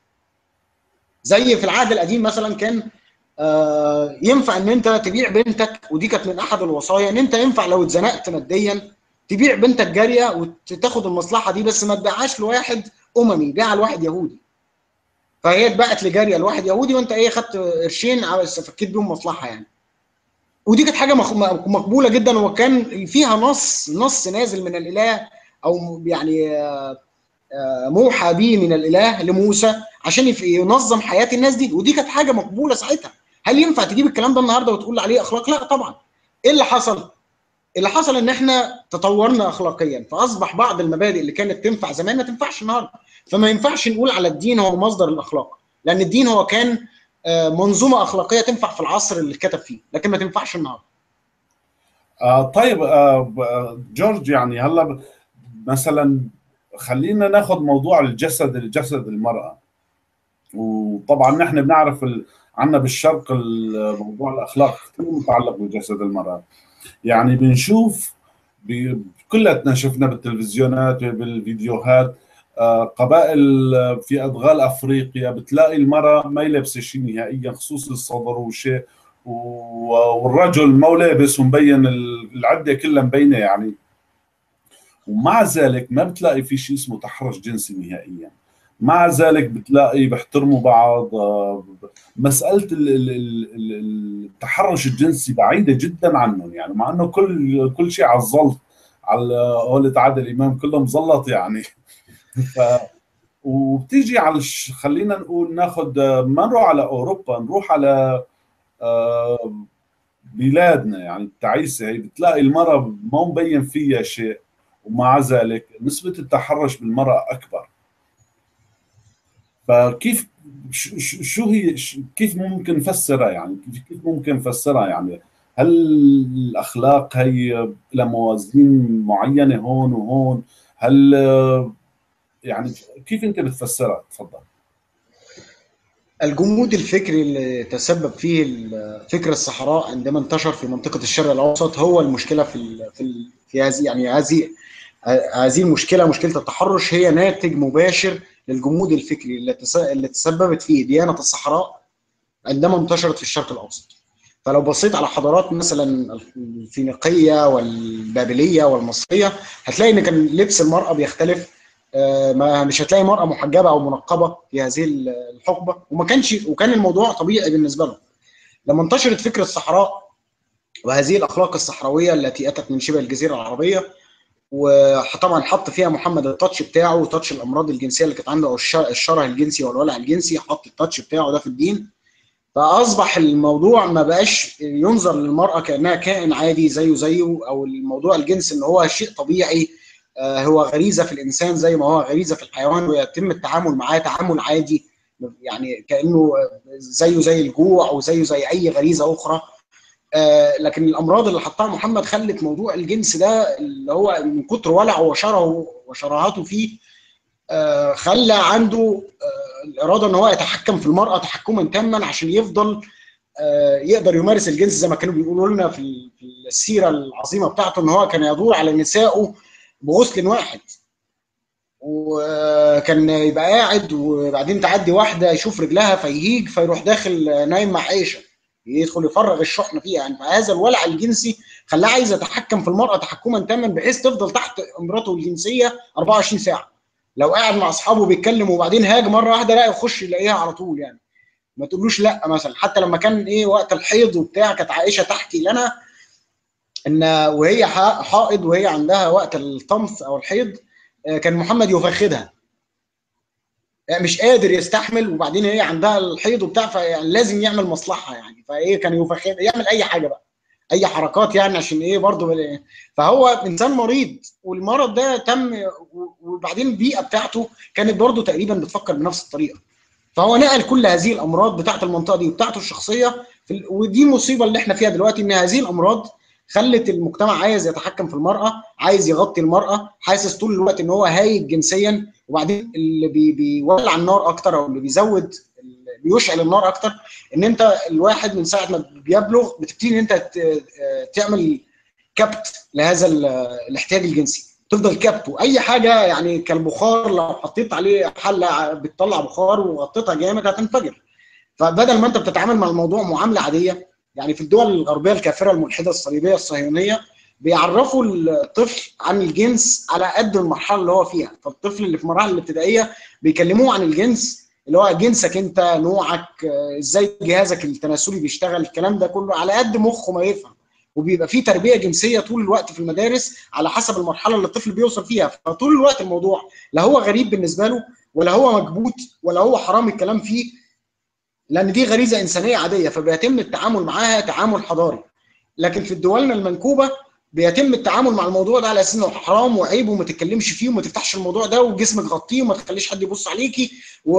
زي في العهد القديم مثلا كان ينفع ان انت تبيع بنتك، ودي كانت من احد الوصايا، ان انت ينفع لو اتزنقت ماديا تبيع بنتك جاريه وتاخد المصلحه دي، بس ما تبيعهاش لواحد اممي، بيعها لواحد يهودي. فهي اتباعت لجاريه لواحد يهودي وانت خدت قرشين فكيت بيهم مصلحه يعني. ودي كانت حاجه مقبوله جدا، وكان فيها نص نازل من الاله، او يعني موحى به من الاله لموسى عشان ينظم حياه الناس دي، ودي كانت حاجه مقبوله ساعتها. هل ينفع تجيب الكلام ده النهارده وتقول عليه اخلاق؟ لا طبعا. ايه اللي حصل؟ اللي حصل ان احنا تطورنا اخلاقيا، فاصبح بعض المبادئ اللي كانت تنفع زمان ما تنفعش النهارده. فما ينفعش نقول على الدين هو مصدر الاخلاق، لان الدين هو كان منظومه اخلاقيه تنفع في العصر اللي اتكتب فيه، لكن ما تنفعش النهارده. طيب جورج، يعني هلا مثلا خلينا ناخذ موضوع الجسد المرأة. وطبعا نحن بنعرف عندنا بالشرق موضوع الاخلاق كثير متعلق بجسد المرأة. يعني بنشوف كلنا شفنا بالتلفزيونات بالفيديوهات قبائل في ادغال افريقيا بتلاقي المرأة ما لابسه شيء نهائيا، خصوص الصدر وشيء، والرجل ما لابس ومبين العده كلها مبينه يعني. ومع ذلك ما بتلاقي في شيء اسمه تحرش جنسي نهائيا. مع ذلك بتلاقي بيحترموا بعض. مسألة التحرش الجنسي بعيدة جدا عنهم، يعني مع انه كل شيء على الزلط، على قولة عادل امام كله مزلط يعني. ف وبتيجي على خلينا نقول ناخذ، ما نروح على اوروبا، نروح على آه، بلادنا يعني التعيسة، هي بتلاقي المرأة ما مبين فيها شيء، ومع ذلك نسبة التحرش بالمرأة أكبر. فكيف شو هي كيف ممكن نفسرها يعني؟ كيف ممكن نفسرها يعني؟ هل الأخلاق هي لها موازين معينة هون وهون؟ هل يعني كيف أنت بتفسرها؟ تفضل. الجمود الفكري اللي تسبب فيه فكر الصحراء عندما انتشر في منطقة الشرق الأوسط هو المشكلة في هذه، يعني هذه المشكلة، مشكلة التحرش، هي ناتج مباشر للجمود الفكري اللي تسببت فيه ديانة الصحراء عندما انتشرت في الشرق الأوسط. فلو بصيت على حضارات مثلا الفينيقية والبابلية والمصرية، هتلاقي ان كان لبس المرأة بيختلف. ما مش هتلاقي مرأة محجبة او منقبة في هذه الحقبة، وكان الموضوع طبيعي بالنسبة لهم. لما انتشرت فكرة الصحراء وهذه الأخلاق الصحراوية التي أتت من شبه الجزيرة العربية، وطبعا حط فيها محمد التاتش بتاعه، تاتش الأمراض الجنسية اللي كانت عنده، أو الشره الجنسي والولع الجنسي، حط التاتش بتاعه ده في الدين. فاصبح الموضوع ما بقاش ينظر للمراه كانها كائن عادي زيه، او الموضوع الجنس ان هو شيء طبيعي، هو غريزه في الانسان زي ما هو غريزه في الحيوان، ويتم التعامل معاه تعامل عادي، يعني كانه زيه زي الجوع او زيه زي اي غريزه اخرى. لكن الامراض اللي حطها محمد خلت موضوع الجنس ده اللي هو من كتر ولعه وشرهاته فيه، خلى عنده الاراده ان هو يتحكم في المراه تحكما تاما عشان يفضل يقدر يمارس الجنس زي ما كانوا بيقولوا لنا في السيره العظيمه بتاعته، ان هو كان يدور على نسائه بغسل واحد. وكان يبقى قاعد وبعدين تعدي واحده يشوف رجلها فيهيج، فيروح داخل نايم مع عائشه، يدخل يفرغ الشحنه فيها. يعني فهذا الولع الجنسي خلاه عايز يتحكم في المراه تحكما تاما، بحيث تفضل تحت امراته الجنسيه 24 ساعه. لو قاعد مع اصحابه بيتكلم وبعدين هاج مره واحده، لا يخش يلاقيها على طول يعني، ما تقولوش لا. مثلا حتى لما كان وقت الحيض وبتاع، كانت عائشه تحكي لنا ان وهي حائض وهي عندها وقت الطمث او الحيض، كان محمد يفخدها، يعني مش قادر يستحمل، وبعدين هي عندها الحيض وبتاع، فيعني لازم يعمل مصلحه يعني، كان يفخدها، يعمل اي حاجه بقى، اي حركات يعني عشان برضه. فهو انسان مريض، والمرض ده تم، وبعدين البيئه بتاعته كانت برضه تقريبا بتفكر بنفس الطريقه. فهو نقل كل هذه الامراض بتاعه المنطقه دي وبتاعته الشخصيه ودي المصيبه اللي احنا فيها دلوقتي، ان هذه الامراض خلت المجتمع عايز يتحكم في المراه، عايز يغطي المراه، حاسس طول الوقت ان هو هايج جنسيا. وبعدين اللي بيولع النار اكتر، او اللي بيزود، اللي بيشعل النار اكتر، ان انت الواحد من ساعه ما بيبلغ بتبتدي ان انت تعمل كبت لهذا الاحتياج الجنسي، تفضل كبته اي حاجه يعني، كالبخار لو حطيت عليه حله بتطلع بخار وغطيتها جامد هتنفجر. فبدل ما انت بتتعامل مع الموضوع معامله عاديه، يعني في الدول الغربيه الكافره الملحده الصليبيه الصهيونيه بيعرفوا الطفل عن الجنس على قد المرحله اللي هو فيها. فالطفل اللي في المراحل الابتدائيه بيكلموه عن الجنس، اللي هو جنسك انت، نوعك، ازاي جهازك التناسلي بيشتغل، الكلام ده كله على قد مخه ما يفهم. وبيبقى فيه تربيه جنسيه طول الوقت في المدارس على حسب المرحله اللي الطفل بيوصل فيها. فطول الوقت الموضوع لا هو غريب بالنسبه له، ولا هو مكبوت، ولا هو حرام الكلام فيه، لان دي غريزه انسانيه عاديه، فبيتم التعامل معاها تعامل حضاري. لكن في دولنا المنكوبه بيتم التعامل مع الموضوع ده على اساس انه حرام وعيب، وما تتكلمش فيه وما تفتحش الموضوع ده، وجسمك غطيه وما تخليش حد يبص عليكي،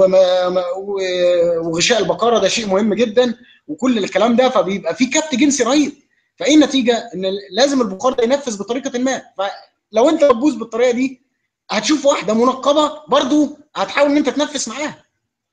وغشاء البقره ده شيء مهم جدا، وكل الكلام ده. فبيبقى في كبت جنسي رهيب. فايه النتيجه؟ ان لازم البخار ده ينفذ بطريقه ما. فلو انت بتبوظ بالطريقه دي، هتشوف واحده منقبه برضو هتحاول ان انت تنفس معاها.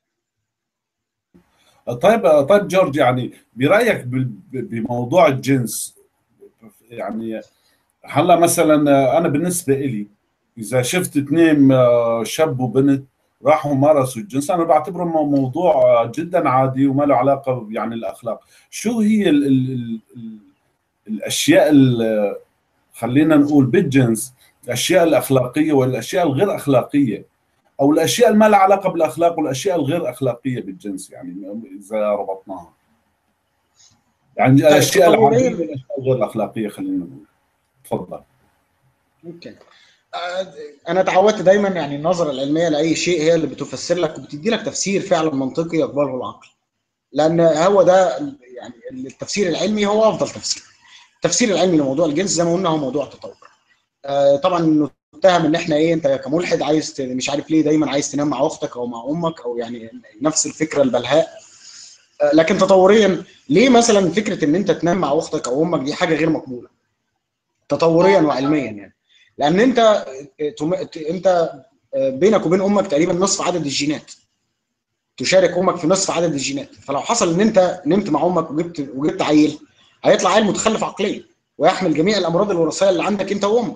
طيب جورج، يعني برايك بموضوع الجنس، يعني هلا مثلا انا بالنسبه إلي اذا شفت اثنين شاب وبنت راحوا مارسوا الجنس، انا بعتبره موضوع جدا عادي وما له علاقه يعني الاخلاق. شو هي ال الاشياء خلينا نقول بالجنس الاشياء الاخلاقيه والاشياء الغير اخلاقيه، او الاشياء اللي ما لها علاقه بالاخلاق والاشياء الغير اخلاقيه بالجنس، يعني اذا ربطناها، يعني طيب الاشياء العاديه تطوريا. والاشياء الغير الاخلاقيه خلينا نقول. تفضل. ممكن. انا اتعودت دايما يعني النظره العلميه لاي شيء هي اللي بتفسر لك وبتدي لك تفسير فعلا منطقي يقبله العقل، لان هو ده يعني التفسير العلمي هو افضل تفسير. التفسير العلمي لموضوع الجنس زي ما قلنا هو موضوع تطور. طبعا نتهم ان احنا ايه، انت كملحد عايز مش عارف ليه دايما عايز تنام مع اختك او مع امك، او يعني نفس الفكره البلهاء. لكن تطوريا ليه مثلا فكره ان انت تنام مع اختك او امك دي حاجه غير مقبوله تطوريا وعلميا يعني؟ لان انت بينك وبين امك تقريبا نصف عدد الجينات، تشارك امك في نصف عدد الجينات. فلو حصل ان انت نمت مع امك وجبت عيل، هيطلع عيل متخلف عقليا ويحمل جميع الامراض الوراثيه اللي عندك انت وامك.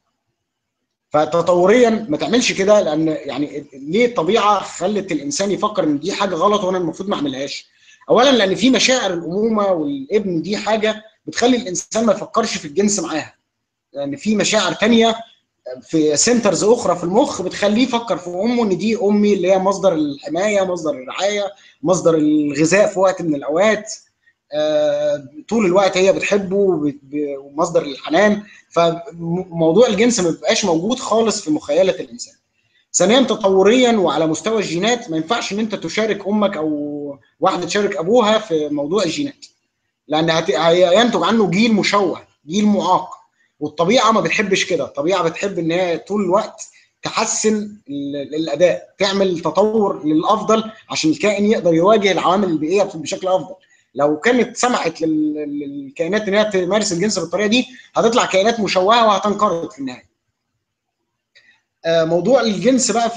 فتطوريا ما تعملش كده، لان يعني ليه الطبيعه خلت الانسان يفكر ان دي حاجه غلط وانا المفروض ما اعملهاش؟ اولا لان في مشاعر الامومه والابن دي حاجه بتخلي الانسان ما يفكرش في الجنس معاها، لان يعني في مشاعر تانية في سنترز اخرى في المخ بتخليه يفكر في امه ان دي امي اللي هي مصدر الحمايه، مصدر الرعايه، مصدر الغذاء في وقت من الاوقات. طول الوقت هي بتحبه ومصدر الحنان. فموضوع الجنس ما بيبقاش موجود خالص في مخيله الانسان. ثانيا تطوريا وعلى مستوى الجينات ما ينفعش ان انت تشارك امك او واحده تشارك ابوها في موضوع الجينات، لان هينتج عنه جيل مشوه، جيل معاق. والطبيعه ما بتحبش كده، الطبيعه بتحب ان هي طول الوقت تحسن الاداء، تعمل تطور للافضل عشان الكائن يقدر يواجه العوامل البيئيه بشكل افضل. لو كانت سمحت للكائنات ان هي تمارس الجنس بالطريقه دي، هتطلع كائنات مشوهه وهتنقرض في النهايه. موضوع الجنس بقى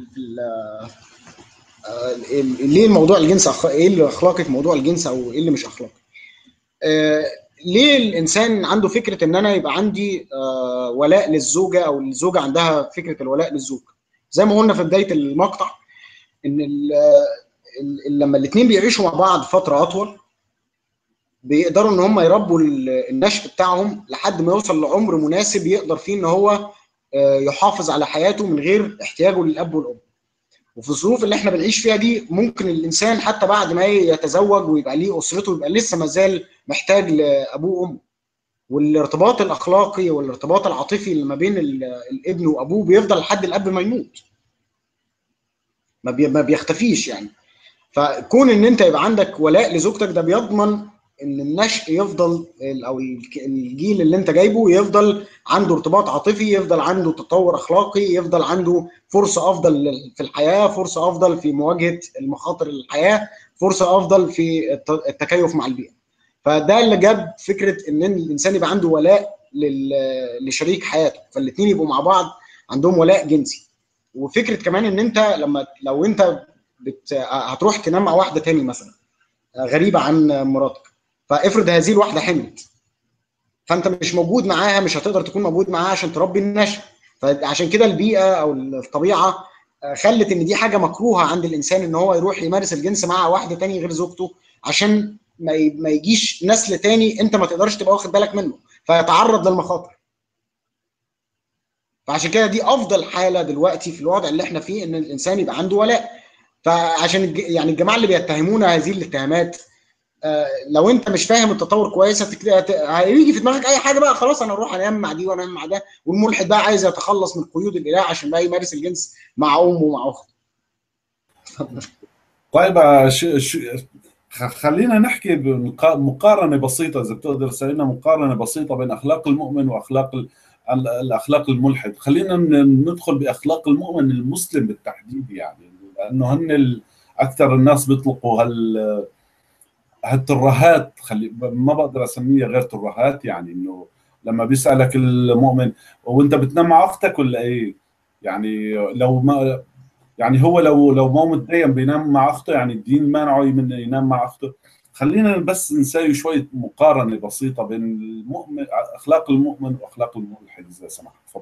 ليه الموضوع الجنس ايه اللي اخلاقي في موضوع الجنس او ايه اللي مش اخلاقي؟ ليه الانسان عنده فكره ان انا يبقى عندي ولاء للزوجه، او الزوجه عندها فكره الولاء للزوج؟ زي ما قلنا في بدايه المقطع ان لما الاثنين بيعيشوا مع بعض فتره اطول بيقدروا ان هم يربوا النشء بتاعهم لحد ما يوصل لعمر مناسب يقدر فيه ان هو يحافظ على حياته من غير احتياجه للاب والام. وفي الظروف اللي احنا بنعيش فيها دي ممكن الانسان حتى بعد ما يتزوج ويبقى ليه اسرته يبقى لسه ما زال محتاج لابوه وامه. والارتباط الاخلاقي والارتباط العاطفي اللي ما بين الابن وابوه بيفضل لحد الاب ما يموت، ما بيختفيش يعني. فكون ان انت يبقى عندك ولاء لزوجتك ده بيضمن ان النشء يفضل، او الجيل اللي انت جايبه يفضل عنده ارتباط عاطفي، يفضل عنده تطور اخلاقي، يفضل عنده فرصه افضل في الحياه، فرصه افضل في مواجهه المخاطر الحياه، فرصه افضل في التكيف مع البيئه. فده اللي جاب فكره ان الانسان يبقى عنده ولاء لشريك حياته، فالاثنين يبقوا مع بعض عندهم ولاء جنسي. وفكره كمان ان انت لو انت هتروح تنام مع واحده تاني مثلا غريبه عن مراتك، فافرض هذه الواحده حملت، فانت مش موجود معاها، مش هتقدر تكون موجود معاها عشان تربي النشء. فعشان كده البيئه او الطبيعه خلت ان دي حاجه مكروهه عند الانسان ان هو يروح يمارس الجنس مع واحده تاني غير زوجته، عشان ما يجيش نسل تاني انت ما تقدرش تبقى واخد بالك منه فيتعرض للمخاطر. فعشان كده دي افضل حاله دلوقتي في الوضع اللي احنا فيه ان الانسان يبقى عنده ولاء. فعشان يعني الجماعه اللي بيتهمونا هذه الاتهامات، لو انت مش فاهم التطور كويس هيجي في دماغك اي حاجه بقى، خلاص انا اروح انام مع دي وانا انام مع ده، والملحد بقى عايز يتخلص من قيود الاله عشان بقى يمارس الجنس مع امه ومع اخته. طيب خلينا نحكي بمقارنة بسيطة، إذا بتقدر تسوي لنا مقارنة بسيطة بين أخلاق المؤمن وأخلاق الأخلاق الملحد. خلينا ندخل بأخلاق المؤمن المسلم بالتحديد، يعني لأنه هن أكثر الناس بيطلقوا هالترهات، ما بقدر أسميها غير ترهات، يعني إنه لما بيسألك المؤمن وأنت بتنام مع أختك ولا إيه؟ يعني لو ما يعني هو لو ما متدين بينام مع اخته، يعني الدين مانعه من ينام مع اخته. خلينا بس نسوي شويه مقارنه بسيطه بين المؤمن، اخلاق المؤمن واخلاق الملحد اذا سمحت. تفضل.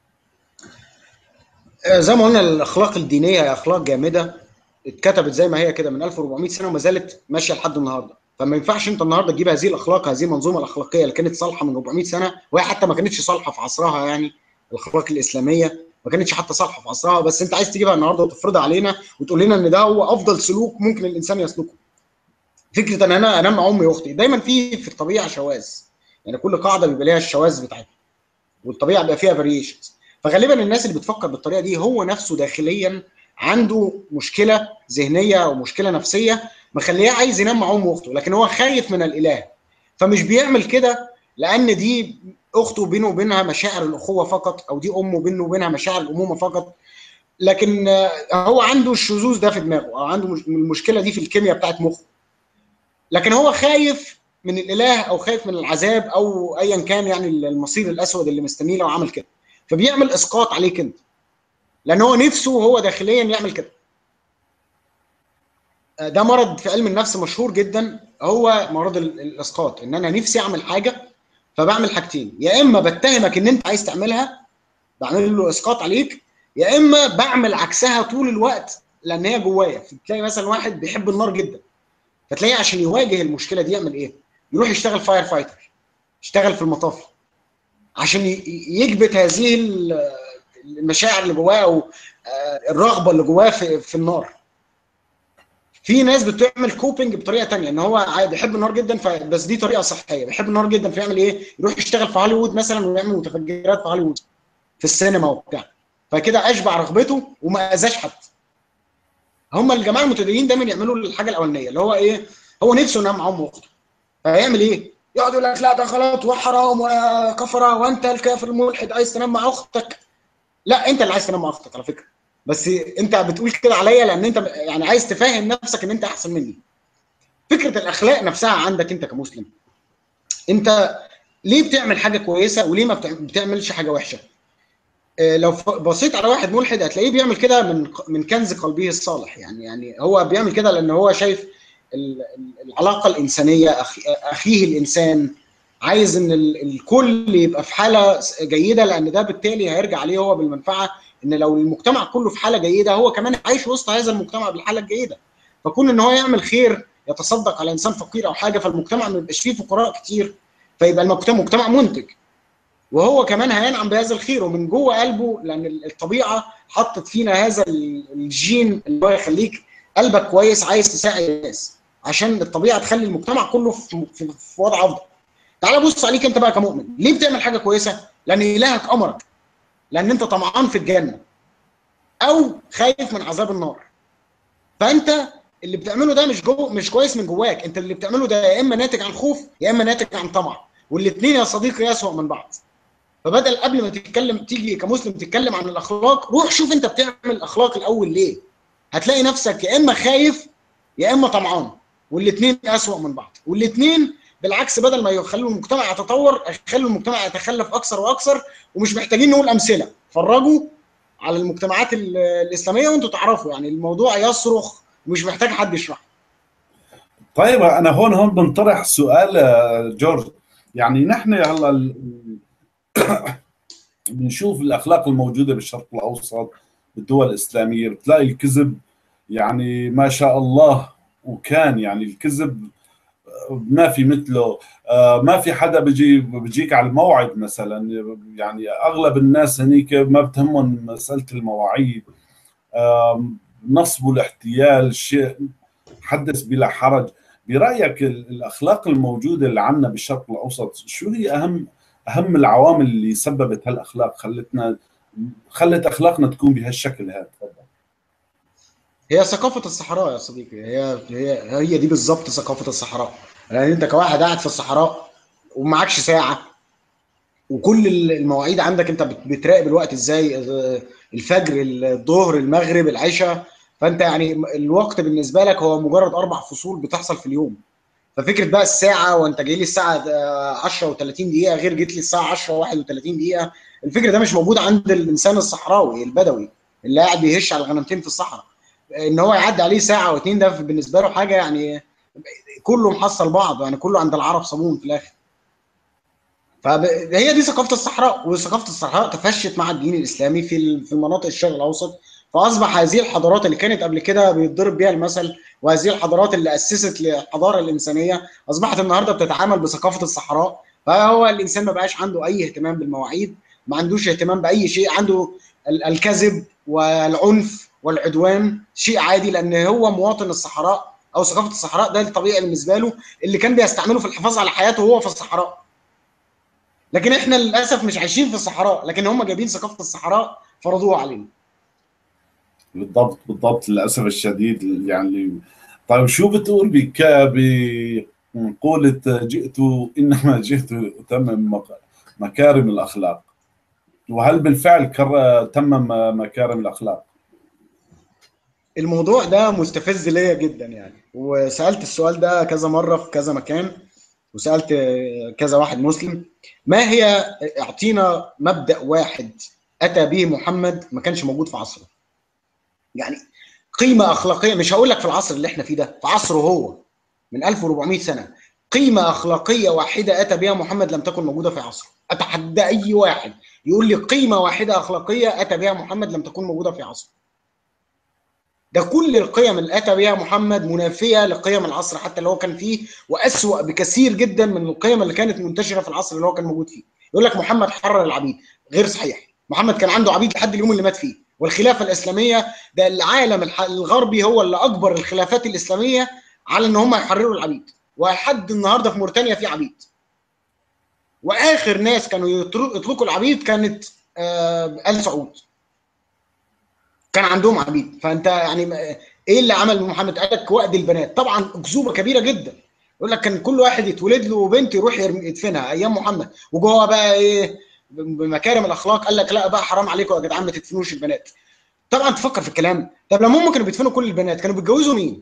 زي ما قلنا الاخلاق الدينيه هي اخلاق جامده اتكتبت زي ما هي كده من 1400 سنه وما زالت ماشيه لحد النهارده. فما ينفعش انت النهارده تجيب هذه الاخلاق، هذه المنظومه الاخلاقيه اللي كانت صالحه من 400 سنه، وهي حتى ما كانتش صالحه في عصرها، يعني الاخلاق الاسلاميه ما كانتش حتى صالحه في عصرها، بس انت عايز تجيبها النهارده وتفرضها علينا وتقول لنا ان ده هو افضل سلوك ممكن الانسان يسلكه. فكره ان انا انام مع امي واختي، دايما في الطبيعه شواذ، يعني كل قاعده بيبقى ليها الشواذ بتاعتها، والطبيعه بيبقى فيها فاريشنز. فغالبا الناس اللي بتفكر بالطريقه دي هو نفسه داخليا عنده مشكله ذهنيه او مشكله نفسيه مخليه عايز ينام مع امه واخته، لكن هو خايف من الاله، فمش بيعمل كده لان دي اخته بينه وبينها مشاعر الاخوه فقط، او دي امه بينه وبينها مشاعر الامومه فقط، لكن هو عنده الشذوذ ده في دماغه، او عنده المشكله دي في الكيمياء بتاعت مخه، لكن هو خايف من الاله او خايف من العذاب او ايا كان، يعني المصير الاسود اللي مستنيه لو عمل كده، فبيعمل اسقاط عليك انت، لان هو نفسه هو داخليا يعمل كده. ده مرض في علم النفس مشهور جدا، هو مرض الاسقاط، ان انا نفسي اعمل حاجه فبعمل حاجتين، يا اما بتهمك ان انت عايز تعملها بعمل له اسقاط عليك، يا اما بعمل عكسها طول الوقت لان هي جوايا. تلاقي مثلا واحد بيحب النار جدا، فتلاقيه عشان يواجه المشكله دي يعمل ايه؟ يروح يشتغل فاير فايتر، يشتغل في المطافي، عشان يكبت هذه المشاعر اللي جواه، او الرغبه اللي جواه في النار. في ناس بتعمل كوبنج بطريقه تانية، ان هو عادي بيحب النار جدا، بس دي طريقه صحيه، بيحب النار جدا فيعمل ايه؟ يروح يشتغل في هوليوود مثلا ويعمل متفجرات في هوليوود في السينما وبتاع، فكده اشبع رغبته وما اذاش حد. هم الجماعه المتدينين دايما يعملوا الحاجه الاولانيه اللي هو ايه؟ هو نفسه ينام مع امه واخته، فهيعمل ايه؟ يقعد يقول لك لا ده غلط وحرام وكفره وانت الكافر الملحد عايز تنام مع اختك. لا، انت اللي عايز تنام مع اختك على فكره، بس انت بتقول كده عليا لان انت يعني عايز تفهم نفسك ان انت احسن مني. فكره الاخلاق نفسها عندك انت كمسلم، انت ليه بتعمل حاجه كويسه وليه ما بتعملش حاجه وحشه؟ لو بصيت على واحد ملحد هتلاقيه بيعمل كده من كنز قلبه الصالح، يعني هو بيعمل كده لان هو شايف العلاقه الانسانيه، اخيه الانسان، عايز ان الكل يبقى في حاله جيده، لان ده بالتالي هيرجع عليه هو بالمنفعه، ان لو المجتمع كله في حاله جيده هو كمان عايش وسط هذا المجتمع بالحاله الجيده، فكون ان هو يعمل خير يتصدق على انسان فقير او حاجه، فالمجتمع ما يبقاش فيه فقراء كتير، فيبقى المجتمع مجتمع منتج، وهو كمان هينعم بهذا الخير، ومن جوه قلبه لان الطبيعه حطت فينا هذا الجين اللي هو يخليك قلبك كويس عايز تساعد الناس، عشان الطبيعه تخلي المجتمع كله في وضع افضل. تعال بص عليك انت بقى كمؤمن، ليه بتعمل حاجه كويسه؟ لان الهك امرك، لان انت طمعان في الجنه او خايف من عذاب النار. فانت اللي بتعمله ده مش كويس من جواك، انت اللي بتعمله ده يا اما ناتج عن خوف يا اما ناتج عن طمع، والاثنين يا صديقي اسوأ من بعض. فبدل قبل ما تتكلم تيجي كمسلم تتكلم عن الاخلاق، روح شوف انت بتعمل الاخلاق الاول ليه، هتلاقي نفسك يا اما خايف يا اما طمعان، والاثنين اسوأ من بعض، والاثنين بالعكس بدل ما يخلوا المجتمع يتطور يخلوا المجتمع يتخلف اكثر واكثر. ومش محتاجين نقول امثله، فرجوا على المجتمعات الاسلاميه وانتم تعرفوا، يعني الموضوع يصرخ ومش محتاج حد يشرح. طيب انا هون بنطرح سؤال جورج. يعني نحن هلا بنشوف الاخلاق الموجوده بالشرق الاوسط بالدول الاسلاميه، بتلاقي الكذب يعني ما شاء الله، وكان يعني الكذب ما في مثله. ما في حدا بيجيك على الموعد مثلا، يعني اغلب الناس هنيك ما بتهمهم مساله المواعيد. نصب والاحتيال شيء حدث بلا حرج. برايك الاخلاق الموجوده اللي عندنا بالشرق الاوسط، شو هي اهم العوامل اللي سببت هالاخلاق، خلت اخلاقنا تكون بهالشكل هذا؟ تفضل. هي ثقافه الصحراء يا صديقي، هي دي بالظبط ثقافه الصحراء، لان يعني انت كواحد قاعد في الصحراء ومعكش ساعه، وكل المواعيد عندك انت بتراقب الوقت ازاي، الفجر الظهر المغرب العشاء، فانت يعني الوقت بالنسبه لك هو مجرد 4 فصول بتحصل في اليوم. ففكره بقى الساعه وانت جاي لي الساعه 10 و30 دقيقه غير جيت لي الساعه 10 و31 دقيقه، الفكر ده مش موجود عند الانسان الصحراوي البدوي اللي قاعد بيهش على الغنمتين في الصحراء. ان هو يعدي عليه ساعه واتنين ده بالنسبه له حاجه يعني كله محصل بعض، يعني كله عند العرب صابون في الاخر. فهي دي ثقافه الصحراء، وثقافه الصحراء تفشت مع الدين الاسلامي في المناطق الشرق الاوسط فاصبح هذه الحضارات اللي كانت قبل كده بيتضرب بيها المثل، وهذه الحضارات اللي اسست للحضاره الانسانيه، اصبحت النهارده بتتعامل بثقافه الصحراء. فهو الانسان ما بقاش عنده اي اهتمام بالمواعيد، ما عندوش اهتمام باي شيء، عنده الكذب والعنف والعدوان شيء عادي، لان هو مواطن الصحراء او ثقافه الصحراء، ده الطبيعي بالنسبه له اللي كان بيستعمله في الحفاظ على حياته وهو في الصحراء. لكن احنا للاسف مش عايشين في الصحراء، لكن هم جايبين ثقافه الصحراء فرضوها علينا. بالضبط بالضبط، للاسف الشديد يعني. طيب شو بتقول بمقولة جئت انما جئت اتمم مكارم الاخلاق؟ وهل بالفعل تمم مكارم الاخلاق؟ الموضوع ده مستفز ليا جدا يعني، وسالت السؤال ده كذا مره في كذا مكان، وسالت كذا واحد مسلم. ما هي، اعطينا مبدا واحد اتى به محمد ما كانش موجود في عصره، يعني قيمه اخلاقيه، مش هقول لك في العصر اللي احنا فيه ده، في عصره هو من 1400 سنه، قيمه اخلاقيه واحده اتى بها محمد لم تكن موجوده في عصره. اتحدى اي واحد يقول لي قيمه واحده اخلاقيه اتى بها محمد لم تكن موجوده في عصره. ده كل القيم اللي اتى بها محمد منافيه لقيم العصر حتى اللي هو كان فيه، واسوأ بكثير جدا من القيم اللي كانت منتشره في العصر اللي هو كان موجود فيه. يقول لك محمد حرر العبيد، غير صحيح. محمد كان عنده عبيد لحد اليوم اللي مات فيه. والخلافه الاسلاميه، ده العالم الغربي هو اللي اجبر الخلافات الاسلاميه على ان هم يحرروا العبيد، ولحد النهارده في موريتانيا في عبيد. واخر ناس كانوا يطلقوا العبيد كانت ال سعود، كان عندهم عبيد. فانت يعني ايه اللي عمل محمد؟ قال لك وأد البنات، طبعا اكذوبه كبيره جدا. يقول لك كان كل واحد يتولد له بنت يروح يدفنها ايام محمد، وجوه بقى ايه بمكارم الاخلاق قال لك لا بقى حرام عليكم يا جدعان ما تدفنوش البنات. طبعا تفكر في الكلام. طب لما هم كانوا بيدفنوا كل البنات كانوا بيتجوزوا مين؟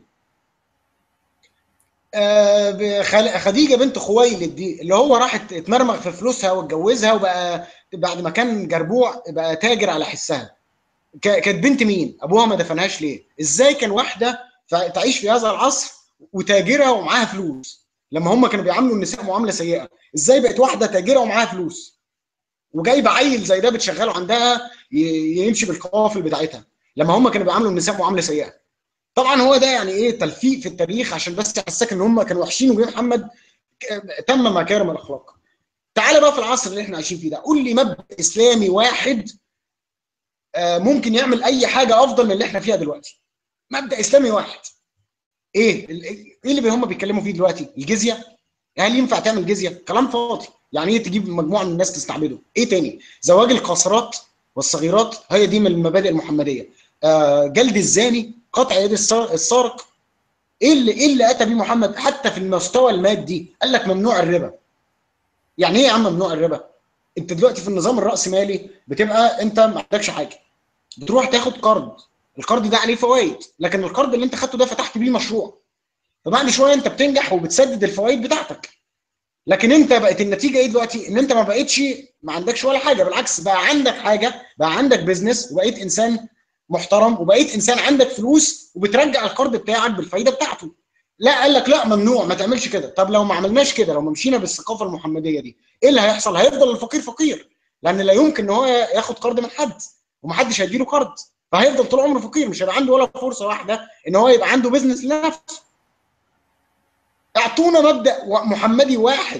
خديجه بنت خويلد دي اللي هو راحت اتمرمغ في فلوسها واتجوزها، وبقى بعد ما كان جربوع بقى تاجر على حسها. كانت بنت مين؟ ابوها ما دفنهاش ليه؟ ازاي كان واحده تعيش في هذا العصر وتاجره ومعاها فلوس لما هم كانوا بيعاملوا النساء معامله سيئه؟ ازاي بقت واحده تاجره ومعاها فلوس وجايبه عيل زي ده بتشغله عندها يمشي بالقوافل بتاعتها لما هم كانوا بيعاملوا النساء معامله سيئه؟ طبعا هو ده يعني ايه تلفيق في التاريخ عشان بس يحسسك ان هم كانوا وحشين وجه محمد تم مكارم الاخلاق. تعال بقى في العصر اللي احنا عايشين فيه ده، قول لي مبدا اسلامي واحد ممكن يعمل اي حاجه افضل من اللي احنا فيها دلوقتي. مبدا اسلامي واحد. ايه اللي هم بيتكلموا فيه دلوقتي؟ الجزيه. هل ينفع تعمل جزيه؟ كلام فاضي. يعني ايه تجيب مجموعه من الناس تستعبده؟ ايه تاني؟ زواج القاصرات والصغيرات، هي دي من المبادئ المحمديه. جلد الزاني، قطع يد السارق. ايه اللي اتى بيه محمد حتى في المستوى المادي؟ قال لك ممنوع الربا. يعني ايه يا عم ممنوع الربا؟ انت دلوقتي في النظام الراسمالي بتبقى انت ما عندكش حاجه، بتروح تاخد قرض، القرض ده عليه فوائد، لكن القرض اللي انت خدته ده فتحت بيه مشروع، فبعد شويه انت بتنجح وبتسدد الفوائد بتاعتك. لكن انت بقت النتيجه ايه دلوقتي؟ ان انت ما بقتش ما عندكش ولا حاجه، بالعكس بقى عندك حاجه، بقى عندك بيزنس وبقيت انسان محترم وبقيت انسان عندك فلوس وبترجع القرض بتاعك بالفايده بتاعته. لا قال لك لا ممنوع ما تعملش كده. طب لو ما عملناش كده، لو ما مشينا بالثقافه المحمديه دي، ايه اللي هيحصل؟ هيفضل الفقير فقير، لان لا يمكن ان هو ياخد قرض من حد ومحدش هيديله قرض، فهيفضل طول عمره فقير، مش هيبقى عنده ولا فرصه واحده ان هو يبقى عنده بيزنس لنفسه. اعطونا مبدا محمدي واحد.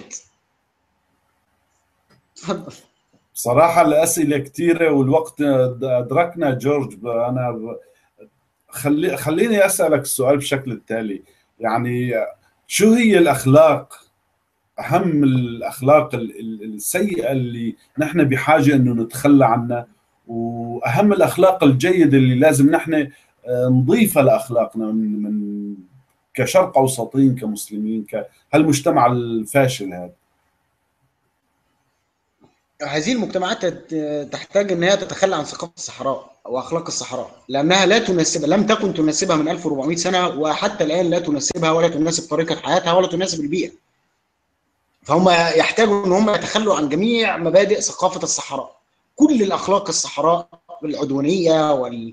اتفضل. بصراحة الأسئلة كثيرة والوقت أدركنا جورج. خليني أسألك السؤال بشكل التالي. يعني شو هي الأخلاق، أهم الأخلاق السيئة اللي نحن بحاجة إنه نتخلى عنها، وأهم الأخلاق الجيدة اللي لازم نحن نضيفها لأخلاقنا من كشرق أوسطين كمسلمين كهالمجتمع الفاشل هذا؟ هذه المجتمعات تحتاج ان هي تتخلى عن ثقافه الصحراء واخلاق الصحراء، لانها لا تناسبها، لم تكن تناسبها من 1400 سنه، وحتى الان لا تناسبها ولا تناسب طريقه حياتها ولا تناسب البيئه. فهم يحتاجوا ان هم يتخلوا عن جميع مبادئ ثقافه الصحراء، كل الاخلاق الصحراء، العدوانيه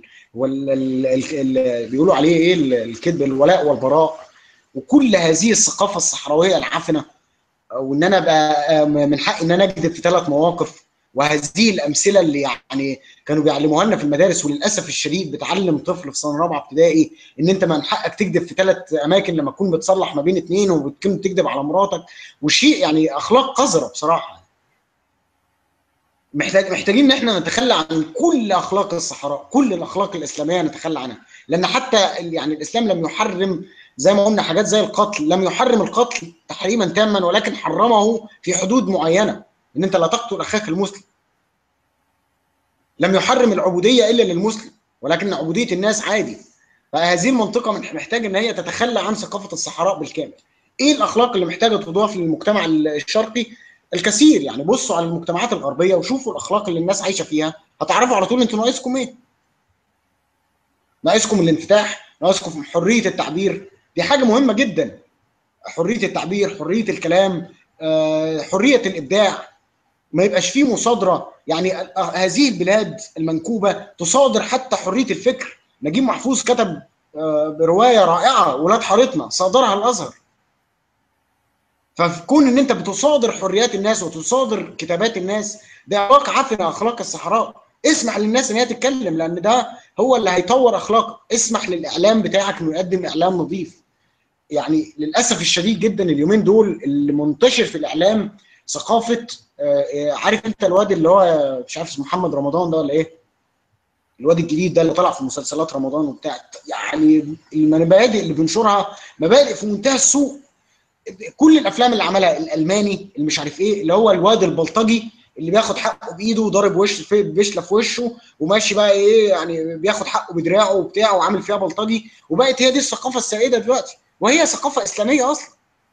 بيقولوا عليه ايه الكذب، الولاء والبراء، وكل هذه الثقافه الصحراويه العفنه. وان انا ابقى من حقي ان انا اكذب في 3 مواقف، وهذه الامثله اللي يعني كانوا بيعلموها لنا في المدارس، وللاسف الشديد بتعلم طفل في سنه رابعه ابتدائي ان انت من حقك تكذب في 3 اماكن لما تكون بتصلح ما بين 2، وبتكون تكذب على مراتك، وشيء يعني اخلاق قذره بصراحه. محتاجين ان احنا نتخلى عن كل اخلاق الصحراء، كل الاخلاق الاسلاميه نتخلى عنها، لان حتى يعني الاسلام لم يحرم زي ما قلنا حاجات زي القتل، لم يحرم القتل تحريما تاما، ولكن حرمه في حدود معينه، ان انت لا تقتل اخاك المسلم. لم يحرم العبوديه الا للمسلم، ولكن عبوديه الناس عادي. فهذه المنطقه محتاج ان هي تتخلى عن ثقافه الصحراء بالكامل. ايه الاخلاق اللي محتاجه تضاف للمجتمع الشرقي؟ الكثير. يعني بصوا على المجتمعات الغربيه وشوفوا الاخلاق اللي الناس عايشه فيها، هتعرفوا على طول انتوا ناقصكم ايه. ناقصكم الانفتاح، ناقصكم حريه التعبير، دي حاجه مهمه جدا. حريه التعبير، حريه الكلام، حريه الابداع، ما يبقاش فيه مصادره. يعني هذه البلاد المنكوبه تصادر حتى حريه الفكر. نجيب محفوظ كتب روايه رائعه ولاد حارتنا، صادرها الازهر. فكون ان انت بتصادر حريات الناس وتصادر كتابات الناس، ده اخلاق عفنه، اخلاق الصحراء. اسمح للناس ان هي تتكلم، لان ده هو اللي هيطور اخلاقك. اسمح للاعلام بتاعك انه يقدم اعلام نظيف. يعني للاسف الشديد جدا اليومين دول اللي منتشر في الاعلام ثقافه، عارف انت الواد اللي هو مش عارف اسمه محمد رمضان ده ولا ايه، الواد الجديد ده اللي طلع في مسلسلات رمضان وبتاع، يعني المبادئ اللي بينشرها مبادئ في منتهى السوء. كل الافلام اللي عملها الالماني اللي مش عارف ايه، اللي هو الواد البلطجي اللي بياخد حقه بايده وضارب وش بيشله في وشه وماشي بقى ايه، يعني بياخد حقه بدراعه وبتاع وعامل فيها بلطجي، وبقت هي دي الثقافه السائده دلوقتي، وهي ثقافه اسلاميه اصلا.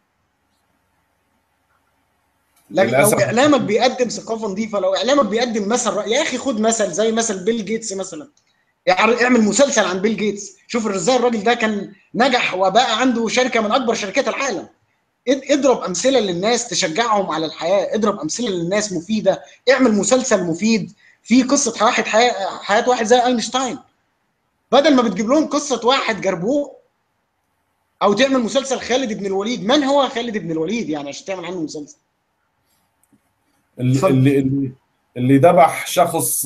لكن لو للاسف. اعلامك بيقدم ثقافه نظيفه، لو اعلامك بيقدم مثل يا اخي خد مثل زي مثل بيل جيتس مثلا، اعمل مسلسل عن بيل جيتس، شوف ازاي الراجل ده كان نجح وبقى عنده شركه من اكبر شركات العالم. اضرب امثله للناس تشجعهم على الحياه، اضرب امثله للناس مفيده، اعمل مسلسل مفيد في قصه واحد، حياه واحد زي اينشتاين، بدل ما بتجيب لهم قصه واحد جربوه. او تعمل مسلسل خالد بن الوليد، من هو خالد بن الوليد يعني عشان تعمل عنه مسلسل؟ اللي اتفضل. اللي اللي ذبح شخص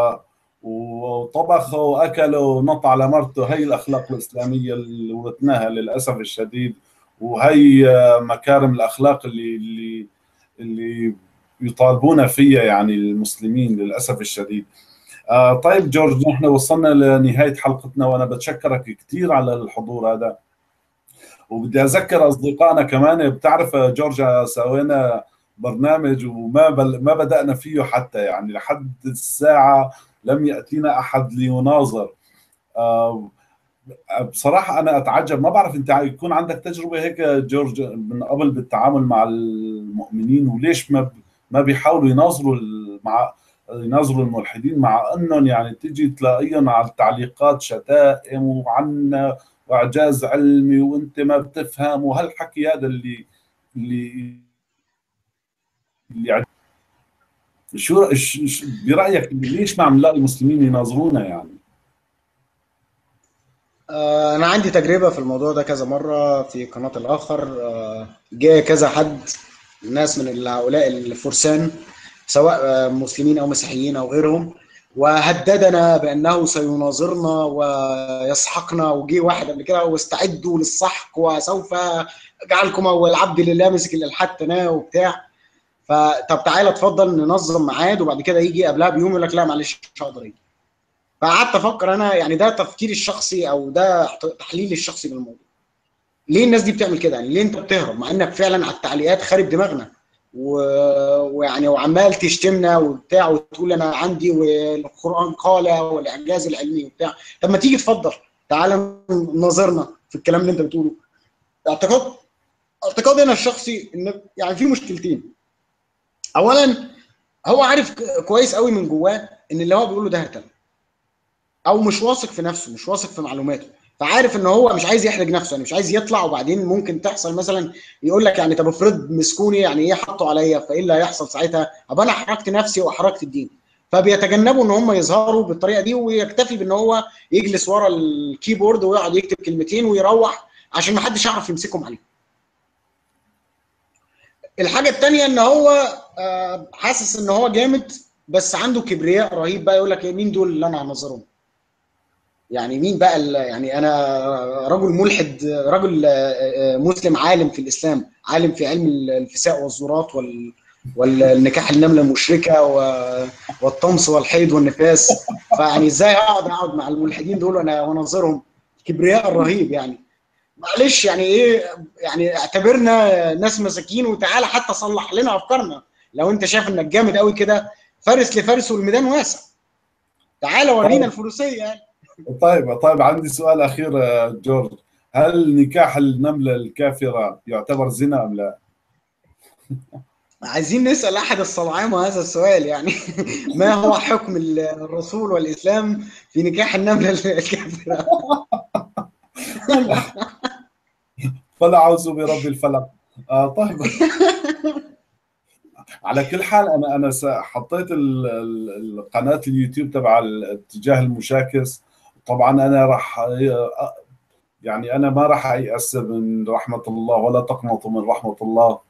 وطبخه واكله ونط على مرته، هي الاخلاق الاسلاميه اللي ورثناها للاسف الشديد. وهي مكارم الاخلاق اللي يطالبون فيها يعني المسلمين للاسف الشديد. طيب جورج، نحن وصلنا لنهايه حلقتنا، وانا بتشكرك كثير على الحضور هذا. وبدي اذكر اصدقائنا كمان، بتعرف جورج سوينا برنامج ما بدأنا فيه حتى، يعني لحد الساعة لم يأتينا أحد ليناظر. آه، بصراحة أنا أتعجب، ما بعرف أنت يكون عندك تجربة هيك جورج من قبل بالتعامل مع المؤمنين، وليش ما بيحاولوا يناظروا الملحدين، مع أنهم يعني تيجي تلاقيهم على التعليقات شتائم وعنا وإعجاز علمي وأنت ما بتفهم، وهالحكي هذا اللي يعني برأيك ليش ما عم نلاقي المسلمين يناظرونا يعني؟ انا عندي تجربه في الموضوع ده كذا مره في قناه الاخر. جاء كذا حد، ناس من هؤلاء الفرسان، سواء مسلمين او مسيحيين او غيرهم، وهددنا بانه سيناظرنا ويسحقنا. وجي واحد قبل كده واستعدوا للسحق وسوف اجعلكم اول عبد لله مسك الالحاد تناه وبتاع. فطب تعالى اتفضل ننظم ميعاد، وبعد كده يجي قبلها بيوم يقول لك لا معلش مش هقدر اجي. فقعدت افكر انا، يعني ده تفكيري الشخصي او ده تحليلي الشخصي للموضوع. ليه الناس دي بتعمل كده؟ يعني ليه انت بتهرب مع انك فعلا على التعليقات خارب دماغنا ويعني وعمال تشتمنا وبتاع وتقول انا عندي والقران قال والاعجاز العلمي وبتاع. طب ما تيجي اتفضل تعالى نظرنا في الكلام اللي انت بتقوله. اعتقاد اعتقادي انا الشخصي ان يعني في مشكلتين. اولا، هو عارف كويس قوي من جواه ان اللي هو بيقوله ده هرتل، او مش واثق في نفسه، مش واثق في معلوماته. فعارف ان هو مش عايز يحرج نفسه، يعني مش عايز يطلع وبعدين ممكن تحصل مثلا يقول لك يعني طب افرض مسكوني يعني ايه حطوا عليا، فايه اللي هيحصل ساعتها؟ ابقى انا حركت نفسي واحرجت الدين. فبيتجنبوا ان هم يظهروا بالطريقه دي، ويكتفي بان هو يجلس ورا الكيبورد ويقعد يكتب كلمتين ويروح عشان ما حدش يعرف يمسكهم عليه. الحاجه الثانيه ان هو حاسس ان هو جامد بس عنده كبرياء رهيب بقى، يقول لك ايه مين دول اللي انا هنظرهم؟ يعني مين بقى يعني انا رجل ملحد، رجل مسلم عالم في الاسلام، عالم في علم الفساء والزورات والنكاح النمله المشركه والطمس والحيض والنفاس. فيعني ازاي اقعد مع الملحدين دول وانا وانظرهم؟ الكبرياء الرهيب يعني. معلش يعني ايه، يعني اعتبرنا ناس مساكين وتعالى حتى صلح لنا افكارنا. لو انت شايف انك جامد قوي كده، فارس لفارس والميدان واسع، تعالى ورينا طيب الفروسيه يعني. طيب عندي سؤال اخير جورج، هل نكاح النمله الكافره يعتبر زنا ام لا؟ عايزين نسأل أحد الصناعمة هذا السؤال يعني. ما هو حكم الرسول والإسلام في نكاح النملة الكافرة؟ فلا اعوذ برب الفلق. طيب. على كل حال انا حطيت القناه اليوتيوب تبع الاتجاه المشاكس. طبعا انا راح يعني انا ما راح ايأس من رحمه الله، ولا تقنطوا من رحمه الله.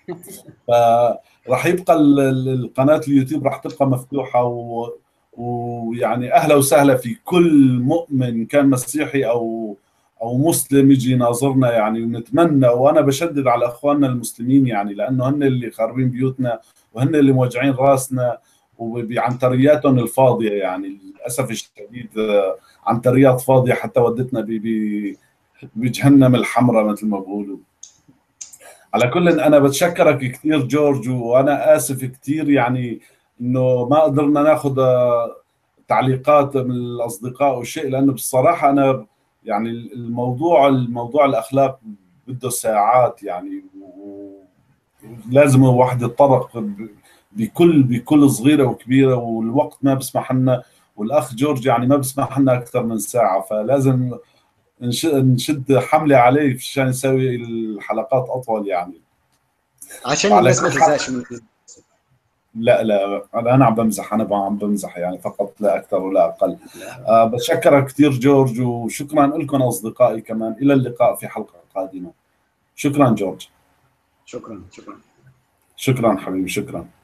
فراح يبقى القناه اليوتيوب راح تبقى مفتوحه ويعني اهلا وسهلا في كل مؤمن كان مسيحي او مسلم يجي يناظرنا يعني. ونتمنى، وانا بشدد على اخواننا المسلمين يعني، لانه هن اللي خاربين بيوتنا وهن اللي موجعين راسنا وبعنترياتهم الفاضيه يعني. للاسف الشديد عنتريات فاضيه حتى ودتنا بجهنم الحمراء مثل ما بقولوا. على كل انا بتشكرك كثير جورج، وانا اسف كثير يعني انه ما قدرنا ناخذ تعليقات من الاصدقاء وشيء، لانه بصراحه انا يعني الموضوع الاخلاق بده ساعات يعني، ولازم الواحد يتطرق بكل صغيره وكبيره، والوقت ما بسمح لنا، والاخ جورج يعني ما بسمح لنا اكثر من ساعه، فلازم نشد حمله عليه عشان نسوي الحلقات اطول يعني. عشان وعلى الناس ما كل حال، تزهقش من كده. لا انا عم بمزح، انا عم بمزح يعني فقط لا اكثر ولا اقل. لا. بتشكرك كثير جورج، وشكرا لكم اصدقائي كمان. الى اللقاء في حلقة قادمة. شكرا جورج. شكرا شكرا. شكرا حبيبي، شكرا.